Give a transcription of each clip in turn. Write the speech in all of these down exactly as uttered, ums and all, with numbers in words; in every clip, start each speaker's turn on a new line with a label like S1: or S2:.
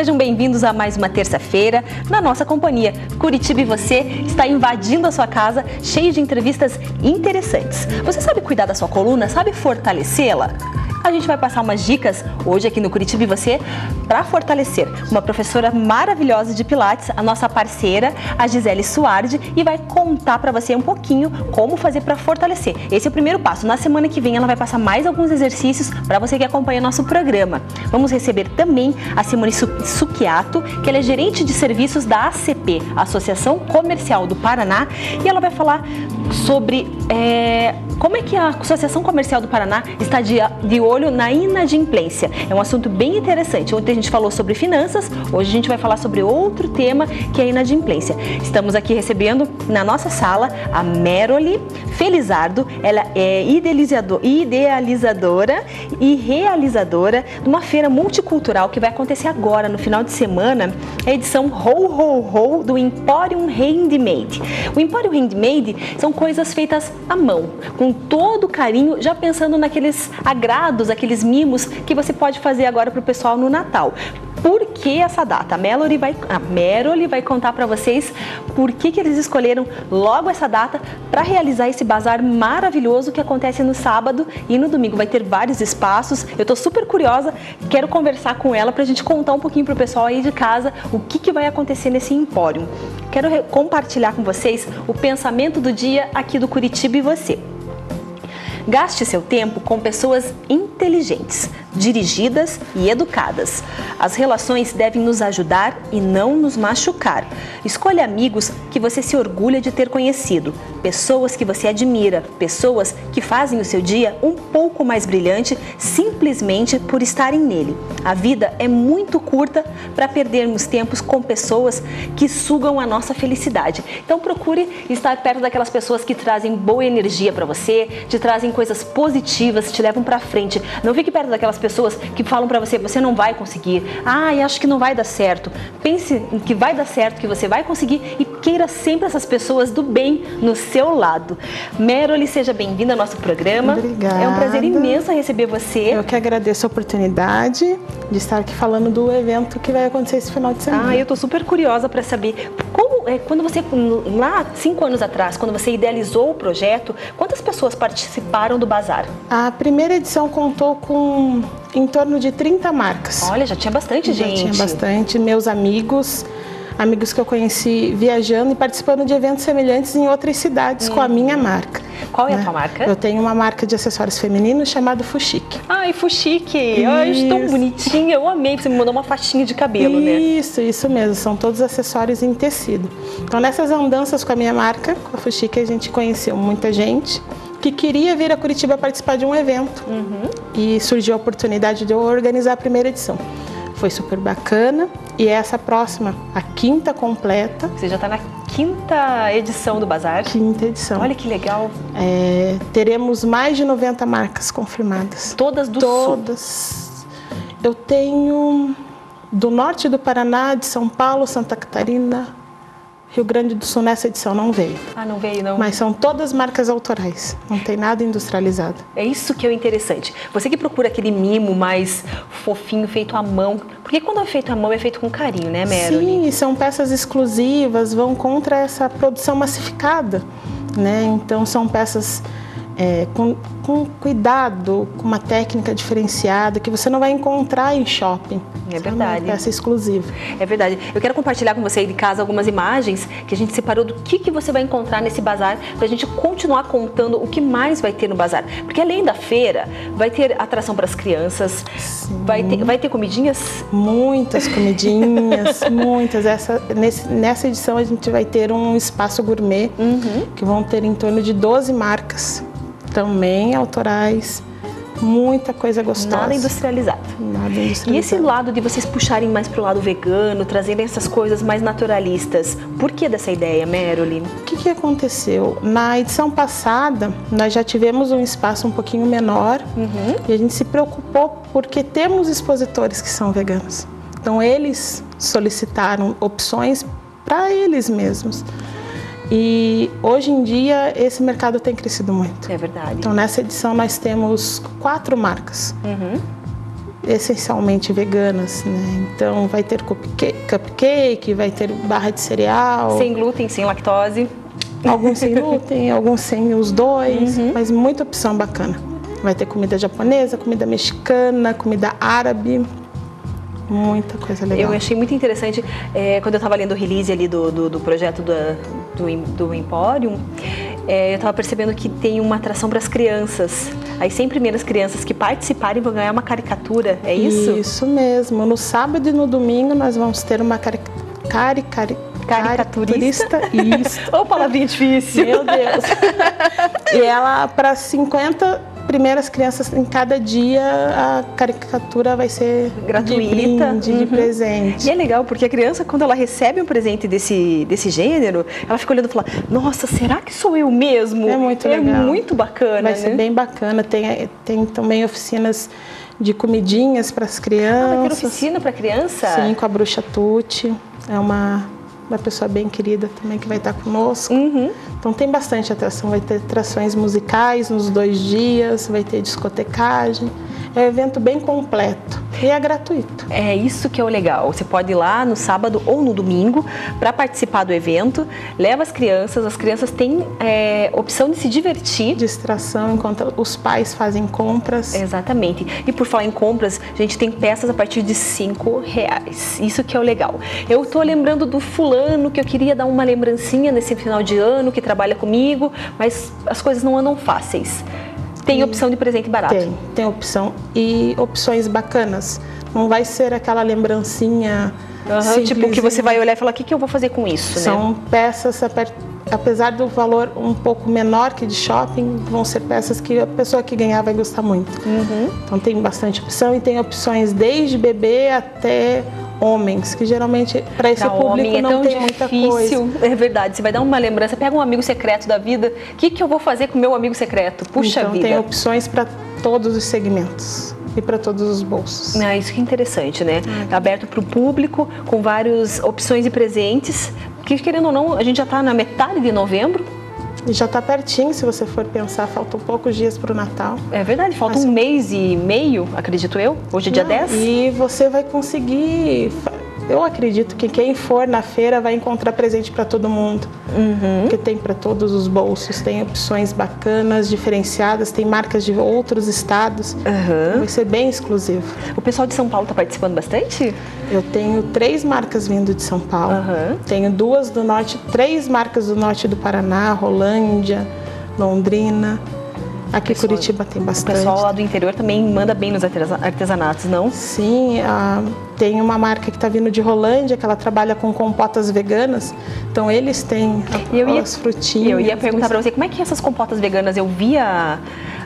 S1: Sejam bem-vindos a mais uma terça-feira na nossa companhia. Curitiba e Você está invadindo a sua casa, cheio de entrevistas interessantes. Você sabe cuidar da sua coluna? Sabe fortalecê-la? A gente vai passar umas dicas hoje aqui no Curitiba e Você para fortalecer. Uma professora maravilhosa de Pilates, a nossa parceira, a Gisele Suardi, e vai contar para você um pouquinho como fazer para fortalecer. Esse é o primeiro passo. Na semana que vem ela vai passar mais alguns exercícios para você que acompanha nosso programa. Vamos receber também a Simone Succhiato, que ela é gerente de serviços da A C P, Associação Comercial do Paraná, e ela vai falar sobre é, como é que a Associação Comercial do Paraná está de, de olho na inadimplência. É um assunto bem interessante. Ontem a gente falou sobre finanças, hoje a gente vai falar sobre outro tema, que é a inadimplência. Estamos aqui recebendo na nossa sala a Meroli Felizardo. Ela é idealizador, idealizadora e realizadora de uma feira multicultural que vai acontecer agora, no final de semana, a edição Ho Ho Ho do Emporium Handmade. O Emporium Handmade são coisas feitas à mão, com todo carinho, já pensando naqueles agrados, aqueles mimos que você pode fazer agora para o pessoal no Natal. Por que essa data? A Meroli vai, a Meroli vai contar para vocês por que, que eles escolheram logo essa data para realizar esse bazar maravilhoso que acontece no sábado e no domingo. Vai ter vários espaços. Eu estou super curiosa, quero conversar com ela para a gente contar um pouquinho para o pessoal aí de casa o que, que vai acontecer nesse empório. Quero compartilhar com vocês o pensamento do dia aqui do Curitiba e Você. Gaste seu tempo com pessoas inteligentes, dirigidas e educadas. As relações devem nos ajudar e não nos machucar. Escolha amigos que você se orgulha de ter conhecido, pessoas que você admira, pessoas que fazem o seu dia um pouco mais brilhante simplesmente por estarem nele. A vida é muito curta para perdermos tempos com pessoas que sugam a nossa felicidade. Então procure estar perto daquelas pessoas que trazem boa energia para você, te trazem coisas positivas, te levam para frente. Não fique perto daquelas pessoas que falam para você, você não vai conseguir. Ah, acho que não vai dar certo. Pense em que vai dar certo, que você vai conseguir e queira sempre essas pessoas do bem no seu lado. Meroli, seja bem-vinda ao nosso programa.
S2: Obrigada.
S1: É um prazer imenso receber você.
S2: Eu que agradeço a oportunidade de estar aqui falando do evento que vai acontecer esse final de semana.
S1: Ah, eu tô super curiosa para saber como é, quando você, lá cinco anos atrás, quando você idealizou o projeto, quantas pessoas participaram do bazar?
S2: A primeira edição contou com em torno de trinta marcas.
S1: Olha, já tinha bastante
S2: já
S1: gente.
S2: Já tinha bastante. Meus amigos, amigos que eu conheci viajando e participando de eventos semelhantes em outras cidades hum. com a minha marca.
S1: Qual é
S2: né?
S1: a tua marca?
S2: Eu tenho uma marca de acessórios femininos chamada Fuxique.
S1: Ai, Fuxique! Ai, tão bonitinha, eu amei. Você me mandou uma faixinha de cabelo,
S2: isso,
S1: né?
S2: Isso, isso mesmo. São todos acessórios em tecido. Então, nessas andanças com a minha marca, com a Fuxique, a gente conheceu muita gente que queria vir a Curitiba participar de um evento. Uhum. E surgiu a oportunidade de eu organizar a primeira edição. Foi super bacana. E essa próxima, a quinta completa.
S1: Você já está na quinta edição do Bazar?
S2: Quinta edição.
S1: Olha que legal.
S2: É, teremos mais de noventa marcas confirmadas.
S1: Todas do
S2: Todas.
S1: Sul?
S2: Todas. Eu tenho do norte do Paraná, de São Paulo, Santa Catarina, Rio Grande do Sul. Nessa edição não veio.
S1: Ah, não veio, não.
S2: Mas são todas marcas autorais, não tem nada industrializado.
S1: É isso que é o interessante. Você que procura aquele mimo mais fofinho, feito à mão. Porque quando é feito à mão, é feito com carinho, né, Meroli?
S2: Sim, são peças exclusivas, vão contra essa produção massificada, né? Então são peças é, com, com cuidado, com uma técnica diferenciada que você não vai encontrar em shopping.
S1: É verdade.
S2: Uma peça exclusiva.
S1: É verdade. Eu quero compartilhar com você aí de casa algumas imagens que a gente separou do que, que você vai encontrar nesse bazar para a gente continuar contando o que mais vai ter no bazar. Porque além da feira, vai ter atração para as crianças, vai ter, vai ter comidinhas?
S2: Muitas comidinhas, muitas. Essa, nesse, nessa edição a gente vai ter um espaço gourmet, uhum. que vão ter em torno de doze marcas, também autorais. Muita coisa gostosa.
S1: Nada industrializado.
S2: Nada industrializado.
S1: E esse lado de vocês puxarem mais para o lado vegano, trazerem essas coisas mais naturalistas, por que dessa ideia, Meroli?
S2: O que, que aconteceu? Na edição passada, nós já tivemos um espaço um pouquinho menor, uhum. e a gente se preocupou porque temos expositores que são veganos. Então, eles solicitaram opções para eles mesmos. E hoje em dia esse mercado tem crescido muito.
S1: É verdade.
S2: Então nessa edição nós temos quatro marcas. Uhum. essencialmente veganas, né? Então vai ter cupcake, cupcake, vai ter barra de cereal.
S1: Sem glúten, sem lactose.
S2: Alguns sem glúten, alguns sem os dois, uhum. mas muita opção bacana. Vai ter comida japonesa, comida mexicana, comida árabe. Muita coisa legal.
S1: Eu achei muito interessante, é, quando eu estava lendo o release ali do, do, do projeto do, do, do Emporium, é, eu estava percebendo que tem uma atração para as crianças. As cem primeiras crianças que participarem vão ganhar uma caricatura, é isso?
S2: Isso mesmo. No sábado e no domingo nós vamos ter uma cari cari cari
S1: caricaturista.
S2: Isso.
S1: Ô, palavrinha difícil.
S2: Meu Deus. E ela, para cinquenta primeiras crianças em cada dia, a caricatura vai ser
S1: gratuita,
S2: de brinde,
S1: uhum.
S2: de presente.
S1: E é legal, porque a criança, quando ela recebe um presente desse, desse gênero, ela fica olhando e fala, nossa, será que sou eu mesmo?
S2: É muito
S1: é
S2: legal.
S1: É muito bacana,
S2: Vai
S1: né?
S2: ser bem bacana. Tem, tem também oficinas de comidinhas para as crianças.
S1: Ah, vai ter oficina para criança?
S2: Sim, com a Bruxa Tuti. É uma... uma pessoa bem querida também que vai estar conosco.
S1: Uhum.
S2: Então tem bastante atração, vai ter atrações musicais nos dois dias, vai ter discotecagem. É um evento bem completo e é gratuito.
S1: É isso que é o legal. Você pode ir lá no sábado ou no domingo para participar do evento. Leva as crianças, as crianças têm é, opção de se divertir.
S2: Distração enquanto os pais fazem compras.
S1: Exatamente. E por falar em compras, a gente tem peças a partir de cinco reais. Isso que é o legal. Eu tô lembrando do fulano que eu queria dar uma lembrancinha nesse final de ano, que trabalha comigo, mas as coisas não andam fáceis. Tem opção de presente barato?
S2: Tem, tem opção e opções bacanas. Não vai ser aquela lembrancinha
S1: uhum, tipo que você vai olhar e falar, o que, que eu vou fazer com isso?
S2: São
S1: né?
S2: peças, apesar do valor um pouco menor que de shopping, vão ser peças que a pessoa que ganhar vai gostar muito.
S1: Uhum.
S2: Então tem bastante opção e tem opções desde bebê até homens, que geralmente para esse
S1: pra
S2: público
S1: é
S2: não tem muita coisa.
S1: É verdade, você vai dar uma lembrança, pega um amigo secreto da vida, o que, que eu vou fazer com o meu amigo secreto? Puxa
S2: então,
S1: vida.
S2: Tem opções para todos os segmentos e para todos os bolsos.
S1: Ah, isso que é interessante, né? Hum. Aberto para o público, com várias opções de presentes, que querendo ou não, a gente já está na metade de novembro.
S2: E já está pertinho, se você for pensar, faltam poucos dias para o Natal.
S1: É verdade, falta
S2: Mas...
S1: um mês e meio, acredito eu. Hoje é dia
S2: Não,
S1: dez.
S2: E você vai conseguir... Eu acredito que quem for na feira vai encontrar presente para todo mundo.
S1: Uhum.
S2: Porque tem para todos os bolsos, tem opções bacanas, diferenciadas, tem marcas de outros estados.
S1: Uhum.
S2: Vai ser bem exclusivo.
S1: O pessoal de São Paulo está participando bastante?
S2: Eu tenho três marcas vindo de São Paulo.
S1: Uhum.
S2: Tenho duas do norte, três marcas do norte do Paraná, Rolândia, Londrina. Aqui em Curitiba tem bastante.
S1: O pessoal lá do interior também manda bem nos artesanatos, não?
S2: Sim, a, tem uma marca que está vindo de Rolândia, que ela trabalha com compotas veganas. Então eles têm a,
S1: eu ia,
S2: as frutinhas.
S1: Eu ia perguntar para você, como é que é essas compotas veganas? Eu vi a,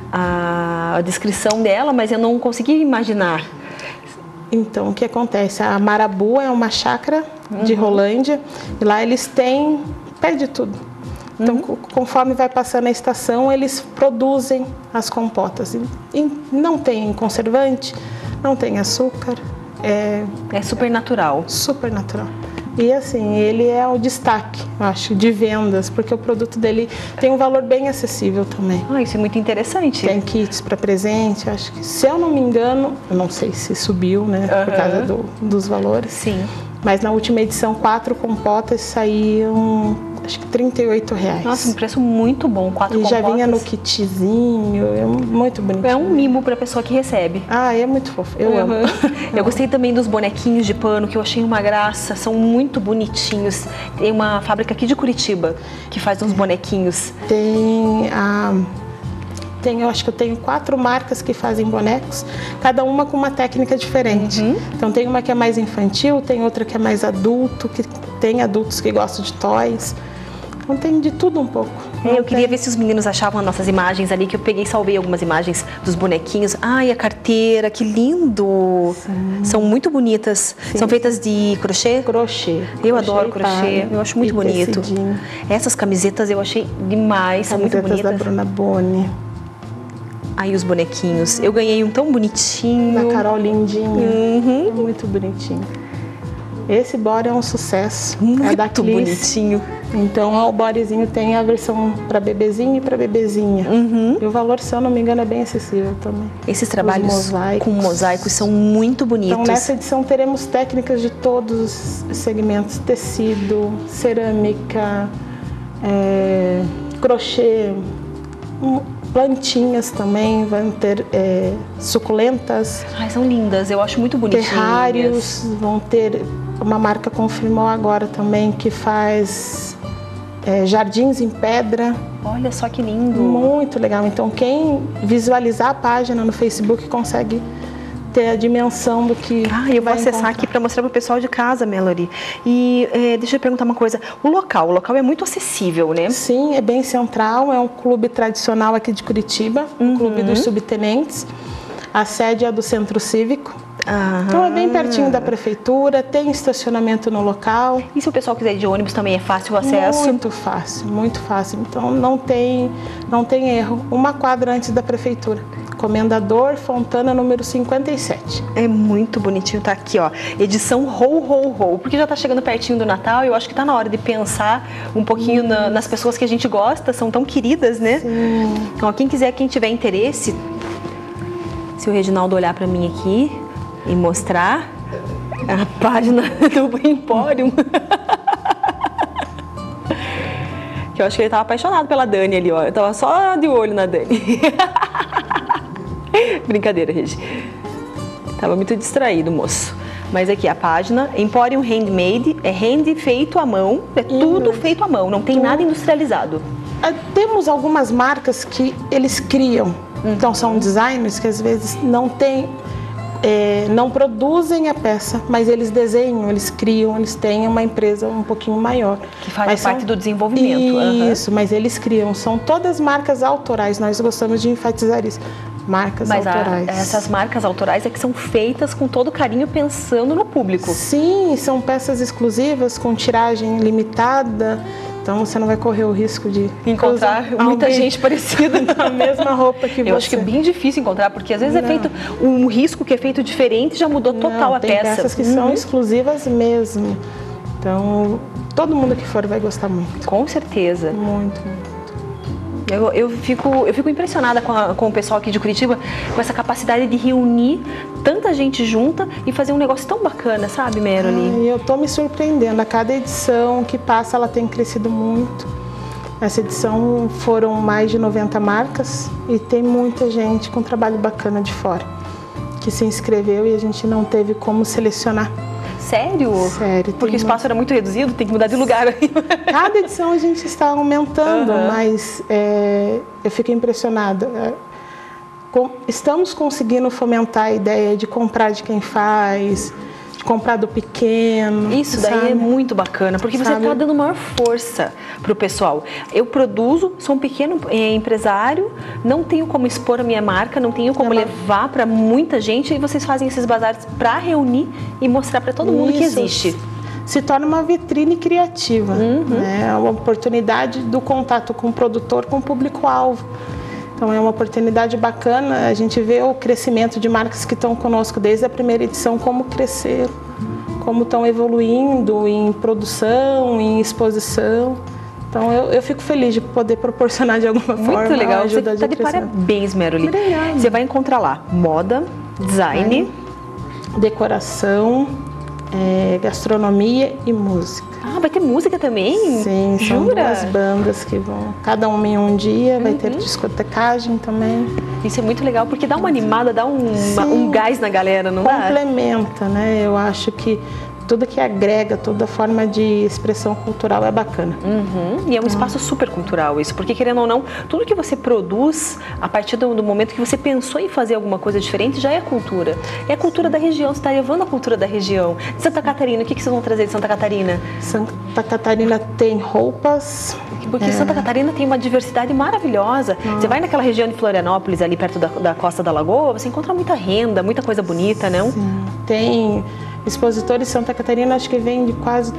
S1: a descrição dela, mas eu não consegui imaginar.
S2: Então, o que acontece? A Marabu é uma chácara
S1: uhum.
S2: de Rolândia e lá eles têm pé de tudo. Então, uhum. conforme vai passando a estação, eles produzem as compotas. E não tem conservante, não tem açúcar. É,
S1: é super natural.
S2: Super natural. E assim, ele é o destaque, eu acho, de vendas, porque o produto dele tem um valor bem acessível também.
S1: Ah, isso é muito interessante.
S2: Tem kits para presente, eu acho que, se eu não me engano, eu não sei se subiu, né, uhum. por causa do, dos valores.
S1: Sim.
S2: Mas na última edição, quatro compotas saíam, acho que trinta e oito reais.
S1: Nossa, um preço muito bom, quatro
S2: e
S1: compotas.
S2: E já vinha no kitzinho, é muito bonito.
S1: É um mimo para a pessoa que recebe.
S2: Ah, é muito fofo, eu
S1: uhum.
S2: amo.
S1: Eu gostei também dos bonequinhos de pano, que eu achei uma graça, são muito bonitinhos. Tem uma fábrica aqui de Curitiba que faz uns bonequinhos.
S2: Tem a... Tem, eu acho que eu tenho quatro marcas que fazem bonecos, cada uma com uma técnica diferente. Uhum. Então tem uma que é mais infantil, tem outra que é mais adulto, que tem adultos que gostam de toys. Então tem de tudo um pouco.
S1: É, eu queria ver se os meninos achavam as nossas imagens ali, que eu peguei e salvei algumas imagens dos bonequinhos. Ai, a carteira, que lindo! Sim. São muito bonitas. Sim. São feitas de crochê?
S2: Crochê.
S1: Eu
S2: crochê
S1: adoro crochê, eu acho muito bonito.
S2: Tecidinho.
S1: Essas camisetas eu achei demais, são muito bonitas.
S2: Camisetas da Bruna Boni.
S1: Aí os bonequinhos. Eu ganhei um tão bonitinho.
S2: Da Carol Lindinho.
S1: Uhum.
S2: É muito bonitinho. Esse body é um sucesso.
S1: Muito
S2: é da Clis.
S1: bonitinho.
S2: Então o bodyzinho tem a versão para bebezinho e para bebezinha.
S1: Uhum.
S2: E o valor, se eu não me engano, é bem acessível também.
S1: Esses trabalhos
S2: mosaicos.
S1: com mosaicos são muito bonitos.
S2: Então nessa edição teremos técnicas de todos os segmentos: tecido, cerâmica, é, crochê, plantinhas também, vão ter é, suculentas.
S1: Ai, são lindas, eu acho muito bonitinhas.
S2: Terrários, vão ter, uma marca confirmou agora também que faz é, jardins em pedra.
S1: Olha só que lindo.
S2: Muito legal. Então quem visualizar a página no Facebook consegue ter a dimensão do que
S1: Ah, eu vou acessar
S2: encontrar.
S1: aqui para mostrar para o pessoal de casa, Melody. E é, deixa eu perguntar uma coisa. O local, o local é muito acessível, né?
S2: Sim, é bem central. É um clube tradicional aqui de Curitiba, um
S1: Uhum.
S2: clube dos subtenentes. A sede é do Centro Cívico.
S1: Aham.
S2: Então é bem pertinho da prefeitura, tem estacionamento no local.
S1: E se o pessoal quiser ir de ônibus também é fácil o acesso?
S2: Muito fácil, muito fácil. Então não tem, não tem erro. Uma quadra antes da prefeitura. Comendador Fontana, número cinquenta e sete.
S1: É muito bonitinho, tá aqui, ó. Edição Ho Ho Ho, porque já tá chegando pertinho do Natal e eu acho que tá na hora de pensar um pouquinho na, nas pessoas que a gente gosta, são tão queridas, né?
S2: Sim.
S1: Então, quem quiser, quem tiver interesse, se o Reginaldo olhar pra mim aqui e mostrar a página do Emporium. Que eu acho que ele tava apaixonado pela Dani ali, ó. Eu tava só de olho na Dani. Brincadeira, Regi. Tava muito distraído, moço. Mas aqui a página, Emporium Handmade, é hand feito à mão, é tudo feito à mão, não tem nada industrializado.
S2: Ah, temos algumas marcas que eles criam. Uhum. Então são designers que às vezes não têm, é, não produzem a peça, mas eles desenham, eles criam, eles têm uma empresa um pouquinho maior.
S1: Que faz
S2: mas
S1: parte
S2: são...
S1: do desenvolvimento.
S2: Isso, uhum. Mas eles criam, são todas marcas autorais, nós gostamos de enfatizar isso. Marcas
S1: Mas
S2: autorais.
S1: A, essas marcas autorais é que são feitas com todo carinho pensando no público.
S2: Sim, são peças exclusivas com tiragem limitada, então você não vai correr o risco de
S1: encontrar muita gente parecida
S2: na mesma roupa que
S1: Eu
S2: você.
S1: acho que é bem difícil encontrar, porque às vezes
S2: não.
S1: é feito um risco que é feito diferente, já mudou total
S2: não,
S1: a
S2: tem
S1: peça.
S2: Tem peças que
S1: uhum.
S2: são exclusivas mesmo. Então, todo mundo que for vai gostar muito.
S1: Com certeza.
S2: Muito, muito.
S1: Eu, eu, fico, eu fico impressionada com, a, com o pessoal aqui de Curitiba, com essa capacidade de reunir tanta gente junta e fazer um negócio tão bacana, sabe, Meroli?
S2: Ah, eu tô me surpreendendo. A cada edição que passa, ela tem crescido muito. Essa edição foram mais de noventa marcas e tem muita gente com trabalho bacana de fora que se inscreveu e a gente não teve como selecionar.
S1: Sério?
S2: Sério.
S1: Porque o espaço era muito reduzido, tem que mudar de lugar.
S2: Cada edição a gente está aumentando, uhum. mas é, eu fico impressionada. É, com, estamos conseguindo fomentar a ideia de comprar de quem faz, de comprar do pequeno.
S1: Isso daí sabe? É muito bacana, porque você está dando maior força para o pessoal. Eu produzo, sou um pequeno é, empresário, não tenho como expor a minha marca, não tenho como é levar para muita gente, e vocês fazem esses bazares para reunir e mostrar para todo mundo Isso. que existe.
S2: Se torna uma vitrine criativa,
S1: uhum.
S2: né? É uma oportunidade do contato com o produtor, com o público-alvo. Então é uma oportunidade bacana, a gente vê o crescimento de marcas que estão conosco desde a primeira edição, como cresceram, como estão evoluindo em produção, em exposição. Então eu, eu fico feliz de poder proporcionar de alguma
S1: Muito
S2: forma.
S1: Muito legal,
S2: você
S1: está de, de parabéns, Meroli.
S2: Obrigada.
S1: Você vai encontrar lá moda, design,
S2: é, decoração, é, gastronomia e música.
S1: Ah, vai ter música também?
S2: Sim, são
S1: Jura?
S2: duas bandas que vão, cada uma em um dia, vai uhum. ter discotecagem também.
S1: Isso é muito legal, porque dá uma animada, dá um, uma, um gás na galera, não dá?
S2: Complementa, né? Eu acho que tudo que agrega, toda forma de expressão cultural é bacana.
S1: Uhum. E é um espaço super cultural isso, porque querendo ou não, tudo que você produz, a partir do, do momento que você pensou em fazer alguma coisa diferente, já é cultura. É a cultura da região, você está levando a cultura da região. De Santa Catarina, o que, que vocês vão trazer de Santa Catarina?
S2: Santa Catarina tem roupas.
S1: Porque é. Santa Catarina tem uma diversidade maravilhosa. Ah. Você vai naquela região de Florianópolis, ali perto da, da Costa da Lagoa, você encontra muita renda, muita coisa bonita, não?
S2: Sim. Tem expositores de Santa Catarina, acho que vem de quase,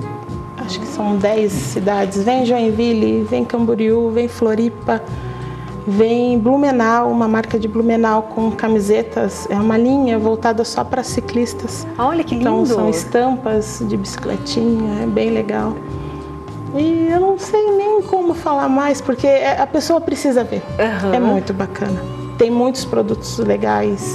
S2: acho que são dez cidades. Vem Joinville, vem Camboriú, vem Floripa, vem Blumenau, uma marca de Blumenau com camisetas, é uma linha voltada só para ciclistas.
S1: Olha que lindo!
S2: Então são estampas de bicicletinha, é bem legal. E eu não sei nem como falar mais, porque a pessoa precisa ver. Uhum. É muito bacana. Tem muitos produtos legais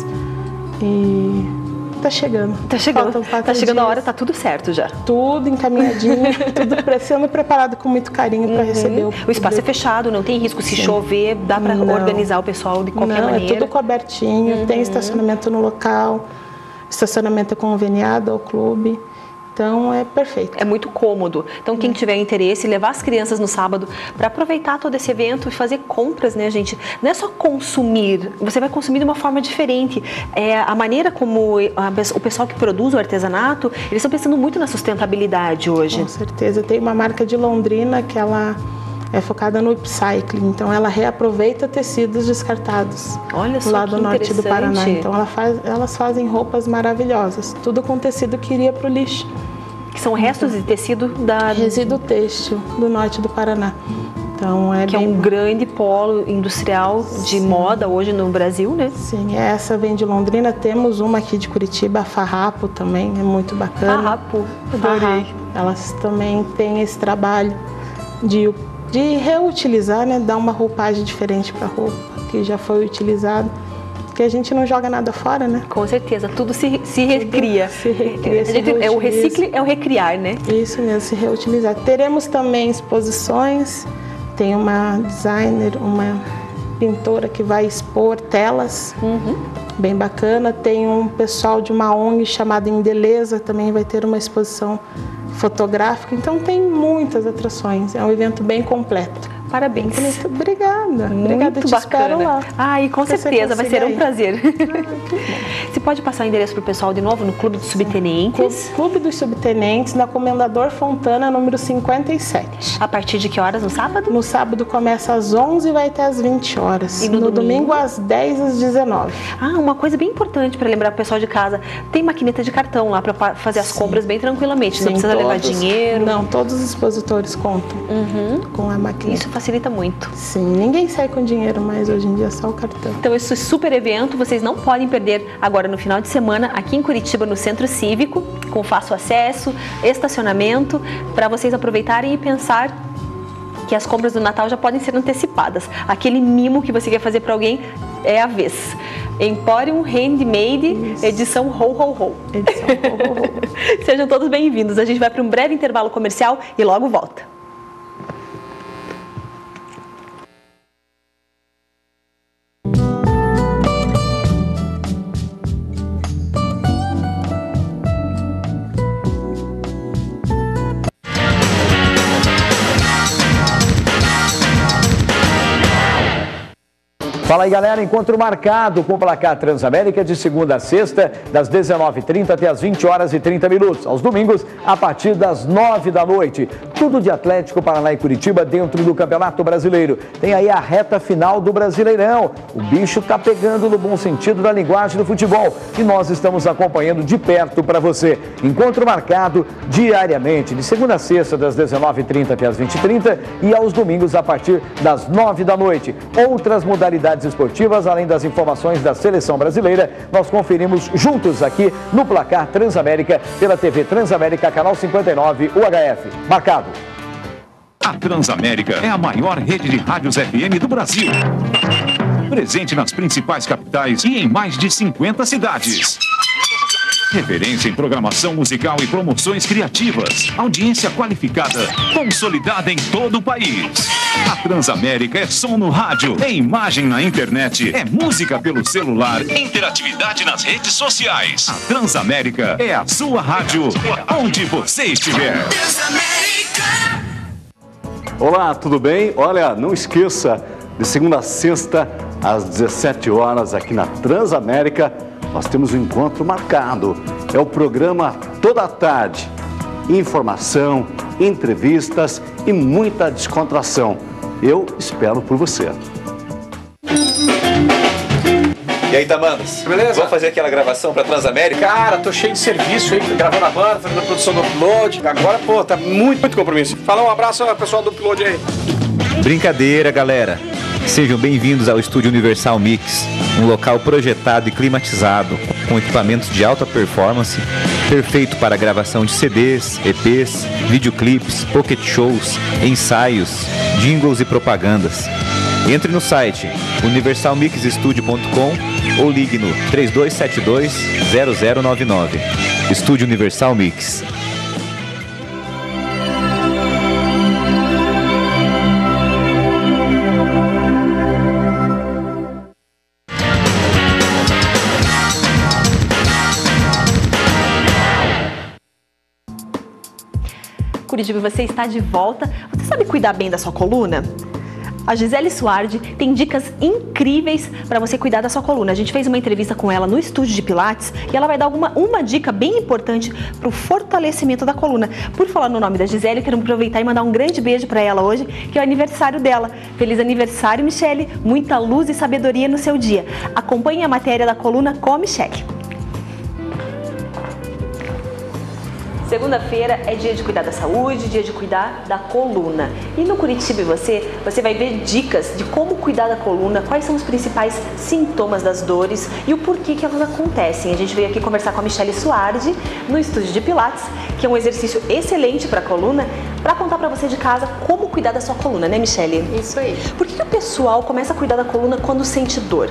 S2: e tá chegando.
S1: Tá chegando, tá chegando a hora, tá tudo certo já.
S2: Tudo encaminhadinho, tudo sendo preparado com muito carinho para uhum. receber o
S1: O espaço é fechado, não tem risco. Se Sim. chover, dá para organizar o pessoal de qualquer
S2: não,
S1: maneira.
S2: É tudo cobertinho, uhum. tem estacionamento no local, estacionamento é conveniado ao clube. Então é perfeito.
S1: É muito cômodo. Então quem tiver interesse, levar as crianças no sábado para aproveitar todo esse evento e fazer compras, né, gente? Não é só consumir, você vai consumir de uma forma diferente. É, a maneira como a, o pessoal que produz o artesanato, eles estão pensando muito na sustentabilidade hoje.
S2: Com certeza. Tem uma marca de Londrina que ela é focada no upcycling, então ela reaproveita tecidos descartados.
S1: Olha só,
S2: lá do norte do Paraná. Então ela faz, elas fazem roupas maravilhosas, tudo com tecido que iria para o lixo.
S1: Que são restos de tecido da...
S2: Resíduo têxtil do norte do Paraná. Então, é
S1: que é um bom. grande polo industrial de Sim. moda hoje no Brasil, né?
S2: Sim, essa vem de Londrina. Temos uma aqui de Curitiba, a Farrapo também, é muito bacana.
S1: Farrapo, adorei.
S2: Farrapo. Elas também têm esse trabalho de, de reutilizar, né? Dar uma roupagem diferente para a roupa que já foi utilizada. Porque a gente não joga nada fora, né?
S1: Com certeza, tudo se, se recria.
S2: Tudo se recria, se
S1: gente, é o recicle é o recriar, né?
S2: Isso mesmo, se reutilizar. Teremos também exposições, tem uma designer, uma pintora que vai expor telas, uhum. bem bacana. Tem um pessoal de uma O N G chamada Indeleza, também vai ter uma exposição fotográfica. Então tem muitas atrações, é um evento bem completo.
S1: Parabéns.
S2: Muito obrigada.
S1: Muito
S2: obrigada, te
S1: bacana.
S2: Espero lá.
S1: Ah, e com certeza, vai ser um
S2: ir.
S1: prazer. Ah, você pode passar o endereço para o pessoal de novo no Clube dos Subtenentes?
S2: Clube dos Subtenentes, na Comendador Fontana, número cinquenta e sete.
S1: A partir de que horas no sábado?
S2: No sábado começa às onze e vai até às vinte horas.
S1: E no,
S2: no
S1: domingo?
S2: domingo às dez às dezenove.
S1: Ah, uma coisa bem importante para lembrar o pessoal de casa. Tem maquineta de cartão lá para fazer as Sim. compras bem tranquilamente. Sim, não precisa todos. levar dinheiro.
S2: Não, todos os expositores contam
S1: uhum.
S2: com a maquineta.
S1: Isso facilita muito.
S2: Sim, ninguém sai com dinheiro mais hoje em dia, só o cartão.
S1: Então esse super evento vocês não podem perder agora no final de semana aqui em Curitiba, no Centro Cívico, com fácil acesso, estacionamento, para vocês aproveitarem e pensar que as compras do Natal já podem ser antecipadas. Aquele mimo que você quer fazer para alguém é a vez. Emporium Handmade, Isso. edição Ho Ho Ho.
S2: Edição Ho Ho Ho.
S1: Sejam todos bem-vindos. A gente vai para um breve intervalo comercial e logo volta.
S3: Fala aí, galera, encontro marcado com o placar Transamérica de segunda a sexta, das dezenove e trinta até as vinte horas e trinta minutos. Aos domingos, a partir das nove da noite. Tudo de Atlético Paraná e Curitiba dentro do Campeonato Brasileiro. Tem aí a reta final do Brasileirão. O bicho tá pegando no bom sentido da linguagem do futebol. E nós estamos acompanhando de perto para você. Encontro marcado diariamente, de segunda a sexta, das dezenove e trinta até as vinte e trinta e aos domingos a partir das nove da noite. Outras modalidades esportivas, além das informações da seleção brasileira, nós conferimos juntos aqui no placar Transamérica, pela T V Transamérica, canal cinquenta e nove, U H F. Marcado.
S4: A Transamérica é a maior rede de rádios F M do Brasil. Presente nas principais capitais e em mais de cinquenta cidades. Referência em programação musical e promoções criativas. Audiência qualificada, consolidada em todo o país. A Transamérica é som no rádio, é imagem na internet, é música pelo celular, interatividade nas redes sociais. A Transamérica é a sua rádio, onde você estiver.
S5: Olá, tudo bem? Olha, não esqueça, de segunda a sexta, às dezessete horas, aqui na Transamérica, nós temos um encontro marcado. É o programa Toda a Tarde. Informação, entrevistas e muita descontração. Eu espero por você.
S6: E aí, Tamandos?
S7: Beleza?
S6: Vamos fazer aquela gravação pra Transamérica?
S7: Cara, tô cheio de serviço aí, gravando a banda, fazendo a produção do Upload. Agora, pô, tá muito, muito compromisso. Fala um abraço ao pessoal do Upload aí.
S8: Brincadeira, galera. Sejam bem-vindos ao Estúdio Universal Mix, um local projetado e climatizado, com equipamentos de alta performance, perfeito para gravação de C Ds, E Ps, videoclipes, pocket shows, ensaios, jingles e propagandas. Entre no site universal mix studio ponto com ou ligue no três dois sete dois, zero zero nove nove. Estúdio Universal Mix.
S1: Curitiba, você está de volta. Você sabe cuidar bem da sua coluna? A Gisele Suardi tem dicas incríveis para você cuidar da sua coluna. A gente fez uma entrevista com ela no estúdio de Pilates e ela vai dar alguma, uma dica bem importante para o fortalecimento da coluna. Por falar no nome da Gisele, eu quero aproveitar e mandar um grande beijo para ela hoje, que é o aniversário dela. Feliz aniversário, Michele! Muita luz e sabedoria no seu dia. Acompanhe a matéria da coluna com a Michele. Segunda-feira é dia de cuidar da saúde, dia de cuidar da coluna. E no Curitiba e você, você vai ver dicas de como cuidar da coluna, quais são os principais sintomas das dores e o porquê que elas acontecem. A gente veio aqui conversar com a Michele Suardi no estúdio de Pilates, que é um exercício excelente para a coluna, para contar para você de casa como cuidar da sua coluna, né, Michele?
S9: Isso aí.
S1: Por que, que o pessoal começa a cuidar da coluna quando sente dor?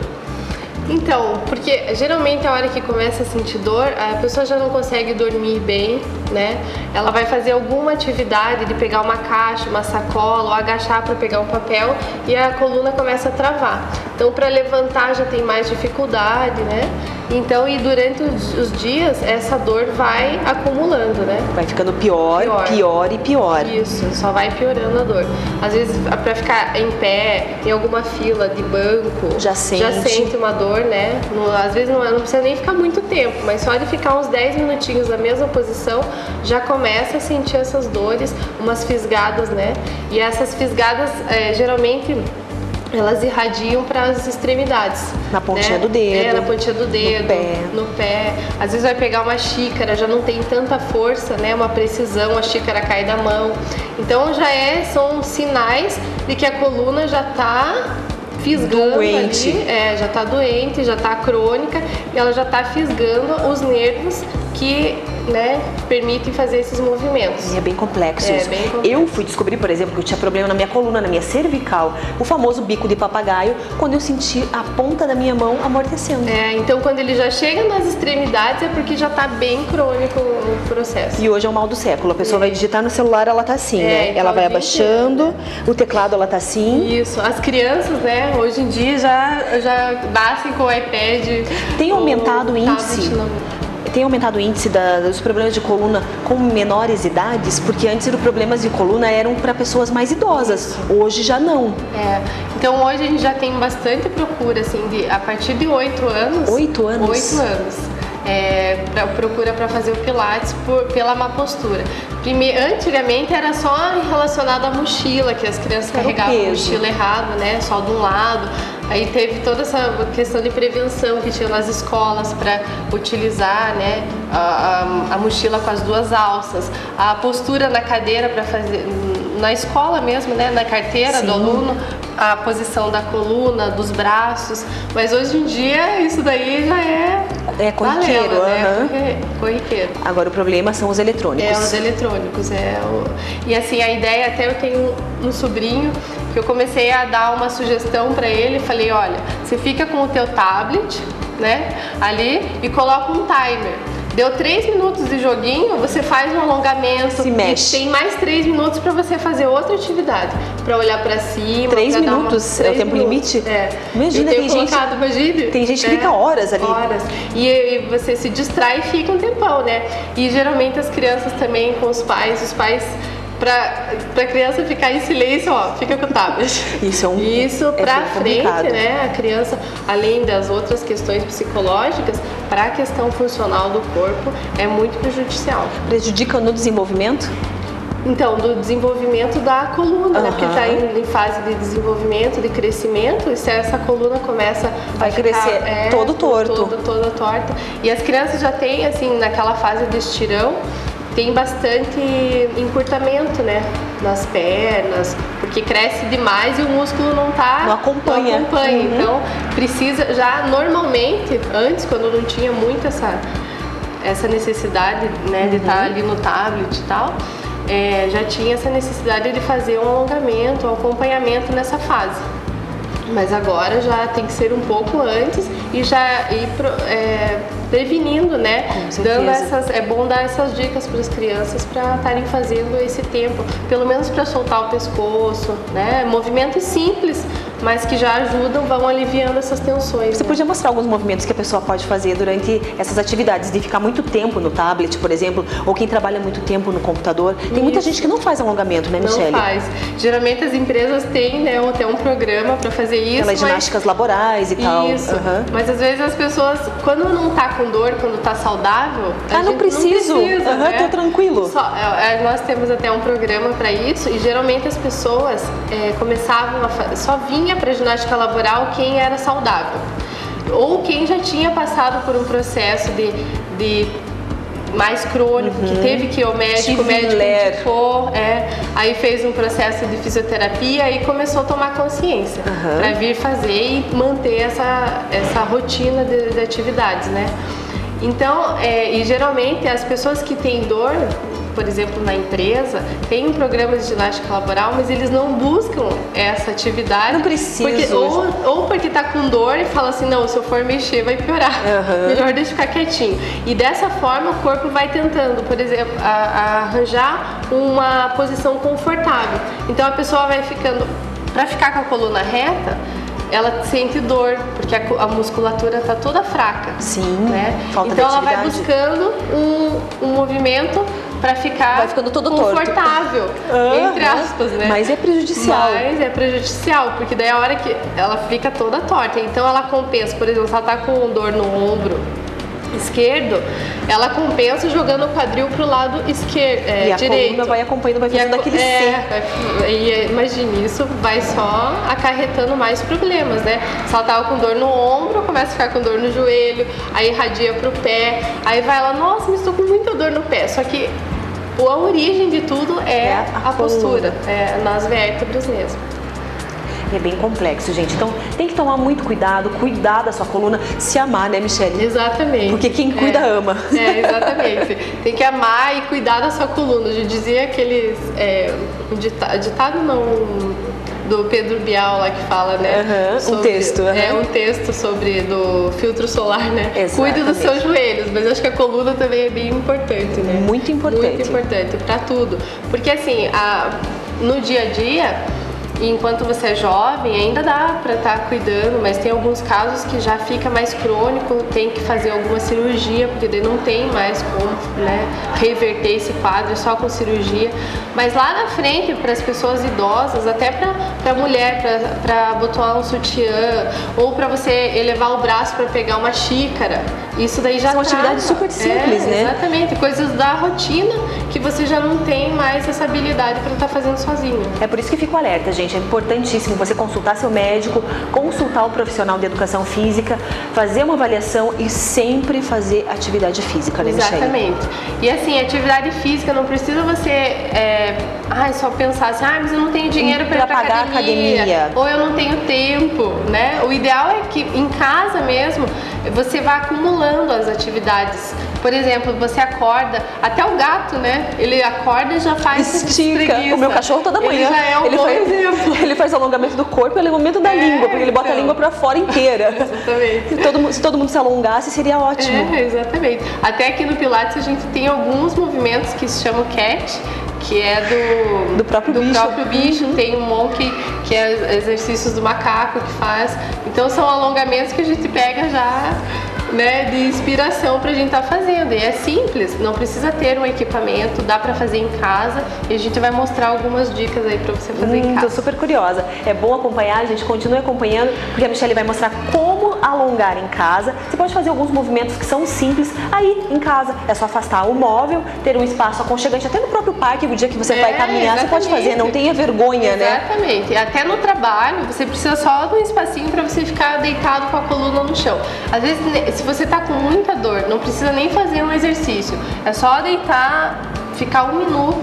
S9: Então, porque geralmente a hora que começa a sentir dor, a pessoa já não consegue dormir bem, né? Ela vai fazer alguma atividade de pegar uma caixa, uma sacola, ou agachar para pegar um papel e a coluna começa a travar. Então, para levantar já tem mais dificuldade, né? Então, e durante os, os dias, essa dor vai acumulando, né?
S1: Vai ficando pior, pior, pior e pior.
S9: Isso, só vai piorando a dor. Às vezes, para ficar em pé, em alguma fila de banco,
S1: já sente,
S9: já sente uma dor, né? No, às vezes não, não precisa nem ficar muito tempo, mas só de ficar uns dez minutinhos na mesma posição, já começa a sentir essas dores, umas fisgadas, né? E essas fisgadas, é, geralmente, elas irradiam para as extremidades.
S1: Na pontinha
S9: né?
S1: do dedo.
S9: É, na pontinha do dedo,
S1: no pé.
S9: no pé. Às vezes vai pegar uma xícara, já não tem tanta força, né? Uma precisão, a xícara cai da mão. Então já é, são sinais de que a coluna já está fisgando
S1: doente.
S9: ali, é, já está doente, já está crônica e ela já está fisgando os nervos que, né, permitem fazer esses movimentos.
S1: E é bem complexo
S9: é,
S1: isso.
S9: Bem complexo.
S1: Eu fui descobrir, por exemplo, que eu tinha problema na minha coluna, na minha cervical, o famoso bico de papagaio, quando eu senti a ponta da minha mão amortecendo.
S9: É, então quando ele já chega nas extremidades é porque já está bem crônico o processo.
S1: E hoje é o mal do século. A pessoa é. vai digitar no celular, ela tá assim,
S9: é,
S1: né?
S9: então
S1: ela vai abaixando,
S9: né?
S1: o teclado ela tá assim.
S9: Isso. As crianças, né, hoje em dia já, já nascem com o iPad.
S1: Tem aumentado o índice? Tem aumentado o índice da, dos problemas de coluna com menores idades? Porque antes os problemas de coluna eram para pessoas mais idosas, hoje já não.
S9: É, então hoje a gente já tem bastante procura, assim, de, a partir de oito anos.
S1: Oito anos?
S9: Oito anos. É, pra, procura para fazer o Pilates por, pela má postura. Primeiro, antigamente era só relacionado à mochila, que as crianças
S1: era
S9: carregavam a mochila errado, né, só de um lado. Aí teve toda essa questão de prevenção que tinha nas escolas para utilizar, né, a, a, a mochila com as duas alças, a postura na cadeira para fazer, na escola mesmo, né, na carteira Sim. do aluno, a posição da coluna, dos braços, mas hoje em dia isso daí já é...
S1: É corriqueiro,
S9: valendo, né?
S1: Uhum.
S9: corriqueiro.
S1: Agora o problema são os eletrônicos.
S9: É, os eletrônicos. É o... E assim, a ideia, até eu tenho um sobrinho que eu comecei a dar uma sugestão para ele, falei, olha, você fica com o teu tablet, né, ali e coloca um timer. Deu três minutos de joguinho, você faz um alongamento.
S1: Se mexe.
S9: E tem mais três minutos para você fazer outra atividade. Para olhar para cima.
S1: Três minutos? Uma... É o tempo
S9: minutos.
S1: limite?
S9: É.
S1: Imagina,
S9: eu
S1: tem gente,
S9: colocado, imagine.
S1: Tem gente que
S9: é.
S1: fica horas ali.
S9: Horas. E, e você se distrai e fica um tempão, né? E geralmente as crianças também com os pais, os pais... Pra, pra criança ficar em silêncio, ó, fica com o tablet.
S1: Isso é um
S9: Isso
S1: é
S9: pra frente,
S1: complicado.
S9: né? A criança, além das outras questões psicológicas, para a questão funcional do corpo, é muito prejudicial.
S1: Prejudica no desenvolvimento?
S9: Então, do desenvolvimento da coluna,
S1: uhum.
S9: né? Porque está em, em fase de desenvolvimento, de crescimento, e se essa coluna começa
S1: Vai
S9: a ficar,
S1: crescer
S9: é,
S1: todo torto.
S9: Toda, toda torta. E as crianças já têm, assim, naquela fase de estirão, tem bastante encurtamento, né, nas pernas, porque porque cresce demais e o músculo não tá
S1: não acompanha.
S9: Não acompanha.
S1: Uhum.
S9: Então precisa já normalmente antes, quando não tinha muito essa essa necessidade, né, de estar ali no tablet e tal, é, já tinha essa necessidade de fazer um alongamento, um acompanhamento nessa fase. Mas agora já tem que ser um pouco antes e já ir pro, é, prevenindo, né? Dando essas, é bom dar essas dicas para as crianças para estarem fazendo esse tempo, pelo menos para soltar o pescoço, né? Movimentos simples, mas que já ajudam, vão aliviando essas tensões.
S1: Você
S9: né?
S1: podia mostrar alguns movimentos que a pessoa pode fazer durante essas atividades, de ficar muito tempo no tablet, por exemplo, ou quem trabalha muito tempo no computador. Tem Isso. muita gente que não faz alongamento, né, Michele?
S9: Não faz. Geralmente as empresas têm, né, até um programa para fazer isso.
S1: Aquelas ginásticas
S9: mas...
S1: laborais e tal.
S9: Isso.
S1: Uhum.
S9: Mas às vezes as pessoas, quando não tá com dor, quando tá saudável,
S1: ah, não preciso.
S9: Não precisa,
S1: uhum,
S9: né?
S1: Tô tranquilo.
S9: Só, é, nós temos até um programa para isso e geralmente as pessoas é, começavam a fa... só vinha para ginástica laboral quem era saudável ou quem já tinha passado por um processo de, de mais crônico, uhum. que teve que ir ao médico, o médico indicou, é, aí fez um processo de fisioterapia e começou a tomar consciência uhum. para vir fazer e manter essa, essa rotina de, de atividades, né? Então, é, e geralmente as pessoas que têm dor, por exemplo, na empresa, tem um programa de ginástica laboral, mas eles não buscam essa atividade.
S1: Não precisa.
S9: Porque, ou, ou porque tá com dor e fala assim, não, se eu for mexer vai piorar. Uhum. Melhor deixa ficar quietinho. E dessa forma o corpo vai tentando, por exemplo, a, a arranjar uma posição confortável. Então a pessoa vai ficando, para ficar com a coluna reta, ela sente dor, porque a, a musculatura está toda fraca.
S1: Sim,
S9: né?
S1: falta
S9: Então
S1: de
S9: ela vai buscando um, um movimento para ficar
S1: vai ficando todo
S9: confortável,
S1: torto.
S9: entre aspas, né?
S1: Mas é prejudicial.
S9: Mas é prejudicial, porque daí a hora que ela fica toda torta, então ela compensa, por exemplo, se ela tá com dor no ombro esquerdo, ela compensa jogando o quadril pro lado esquerdo, é,
S1: e a
S9: direito.
S1: coluna vai acompanhando, vai fazendo aquele
S9: é, C. E imagine, isso vai só acarretando mais problemas, né? Se ela tava com dor no ombro, começa a ficar com dor no joelho, aí irradia pro pé, aí vai ela, nossa, mas estou com muita dor no pé. Só que a origem de tudo é, é a, a postura, é nas vértebras mesmo.
S1: É bem complexo, gente. Então tem que tomar muito cuidado, cuidar da sua coluna, se amar, né, Michele?
S9: Exatamente.
S1: Porque quem cuida
S9: é,
S1: ama.
S9: É, exatamente. Tem que amar e cuidar da sua coluna. Eu dizia aqueles. É, um ditado, ditado não. Do Pedro Bial lá que fala, né?
S1: Uhum,
S9: sobre,
S1: um texto. Uhum.
S9: É um texto sobre do filtro solar, né?
S1: Exatamente.
S9: Cuide dos seus joelhos, mas eu acho que a coluna também é bem importante, né?
S1: Muito importante.
S9: Muito importante para tudo. Porque assim, a, no dia a dia, enquanto você é jovem, ainda dá para estar tá cuidando, mas tem alguns casos que já fica mais crônico, tem que fazer alguma cirurgia, porque daí não tem mais como, né, reverter esse quadro só com cirurgia. Mas lá na frente, para as pessoas idosas, até para a mulher, para abotoar um sutiã, ou para você elevar o braço para pegar uma xícara, isso daí já
S1: são atividades super simples,
S9: é,
S1: né?
S9: Exatamente, coisas da rotina que você já não tem mais essa habilidade para estar tá fazendo sozinho.
S1: É por isso que fico alerta, gente. É importantíssimo você consultar seu médico, consultar o profissional de educação física, fazer uma avaliação e sempre fazer atividade física, né, Michele?
S9: Exatamente. E assim, atividade física não precisa você é, ah, só pensar assim, ah, mas eu não tenho dinheiro para ir pra
S1: pagar
S9: academia,
S1: academia,
S9: ou eu não tenho tempo, né? O ideal é que em casa mesmo você vá acumulando as atividades. Por exemplo, você acorda, até o gato, né? Ele acorda e já faz
S1: estica. O meu cachorro toda manhã.
S9: Ele já é um
S1: ele
S9: bom
S1: faz,
S9: exemplo.
S1: Ele faz alongamento do corpo e alongamento da é, língua, porque ele bota então, a língua pra fora inteira.
S9: Exatamente.
S1: Se todo, se todo mundo se alongasse, seria ótimo.
S9: É, exatamente. Até aqui no Pilates a gente tem alguns movimentos que se chamam cat, que é do,
S1: do próprio
S9: do
S1: bicho.
S9: Próprio bicho.
S1: Uhum. Tem
S9: um monkey, que é exercícios do macaco que faz. Então são alongamentos que a gente pega já, né, de inspiração pra gente estar tá fazendo. E é simples, não precisa ter um equipamento, dá pra fazer em casa e a gente vai mostrar algumas dicas aí pra você fazer
S1: hum,
S9: em casa.
S1: Tô super curiosa. É bom acompanhar, a gente continue acompanhando, porque a Michele vai mostrar como alongar em casa. Você pode fazer alguns movimentos que são simples aí em casa. É só afastar o móvel, ter um espaço aconchegante, até no próprio parque, o dia que você
S9: é,
S1: vai caminhar,
S9: exatamente.
S1: Você pode fazer, não tenha vergonha,
S9: exatamente.
S1: né?
S9: Exatamente. E até no trabalho, você precisa só de um espacinho pra você ficar deitado com a coluna no chão. Às vezes, se você tá com muita dor, não precisa nem fazer um exercício. É só deitar, ficar um minuto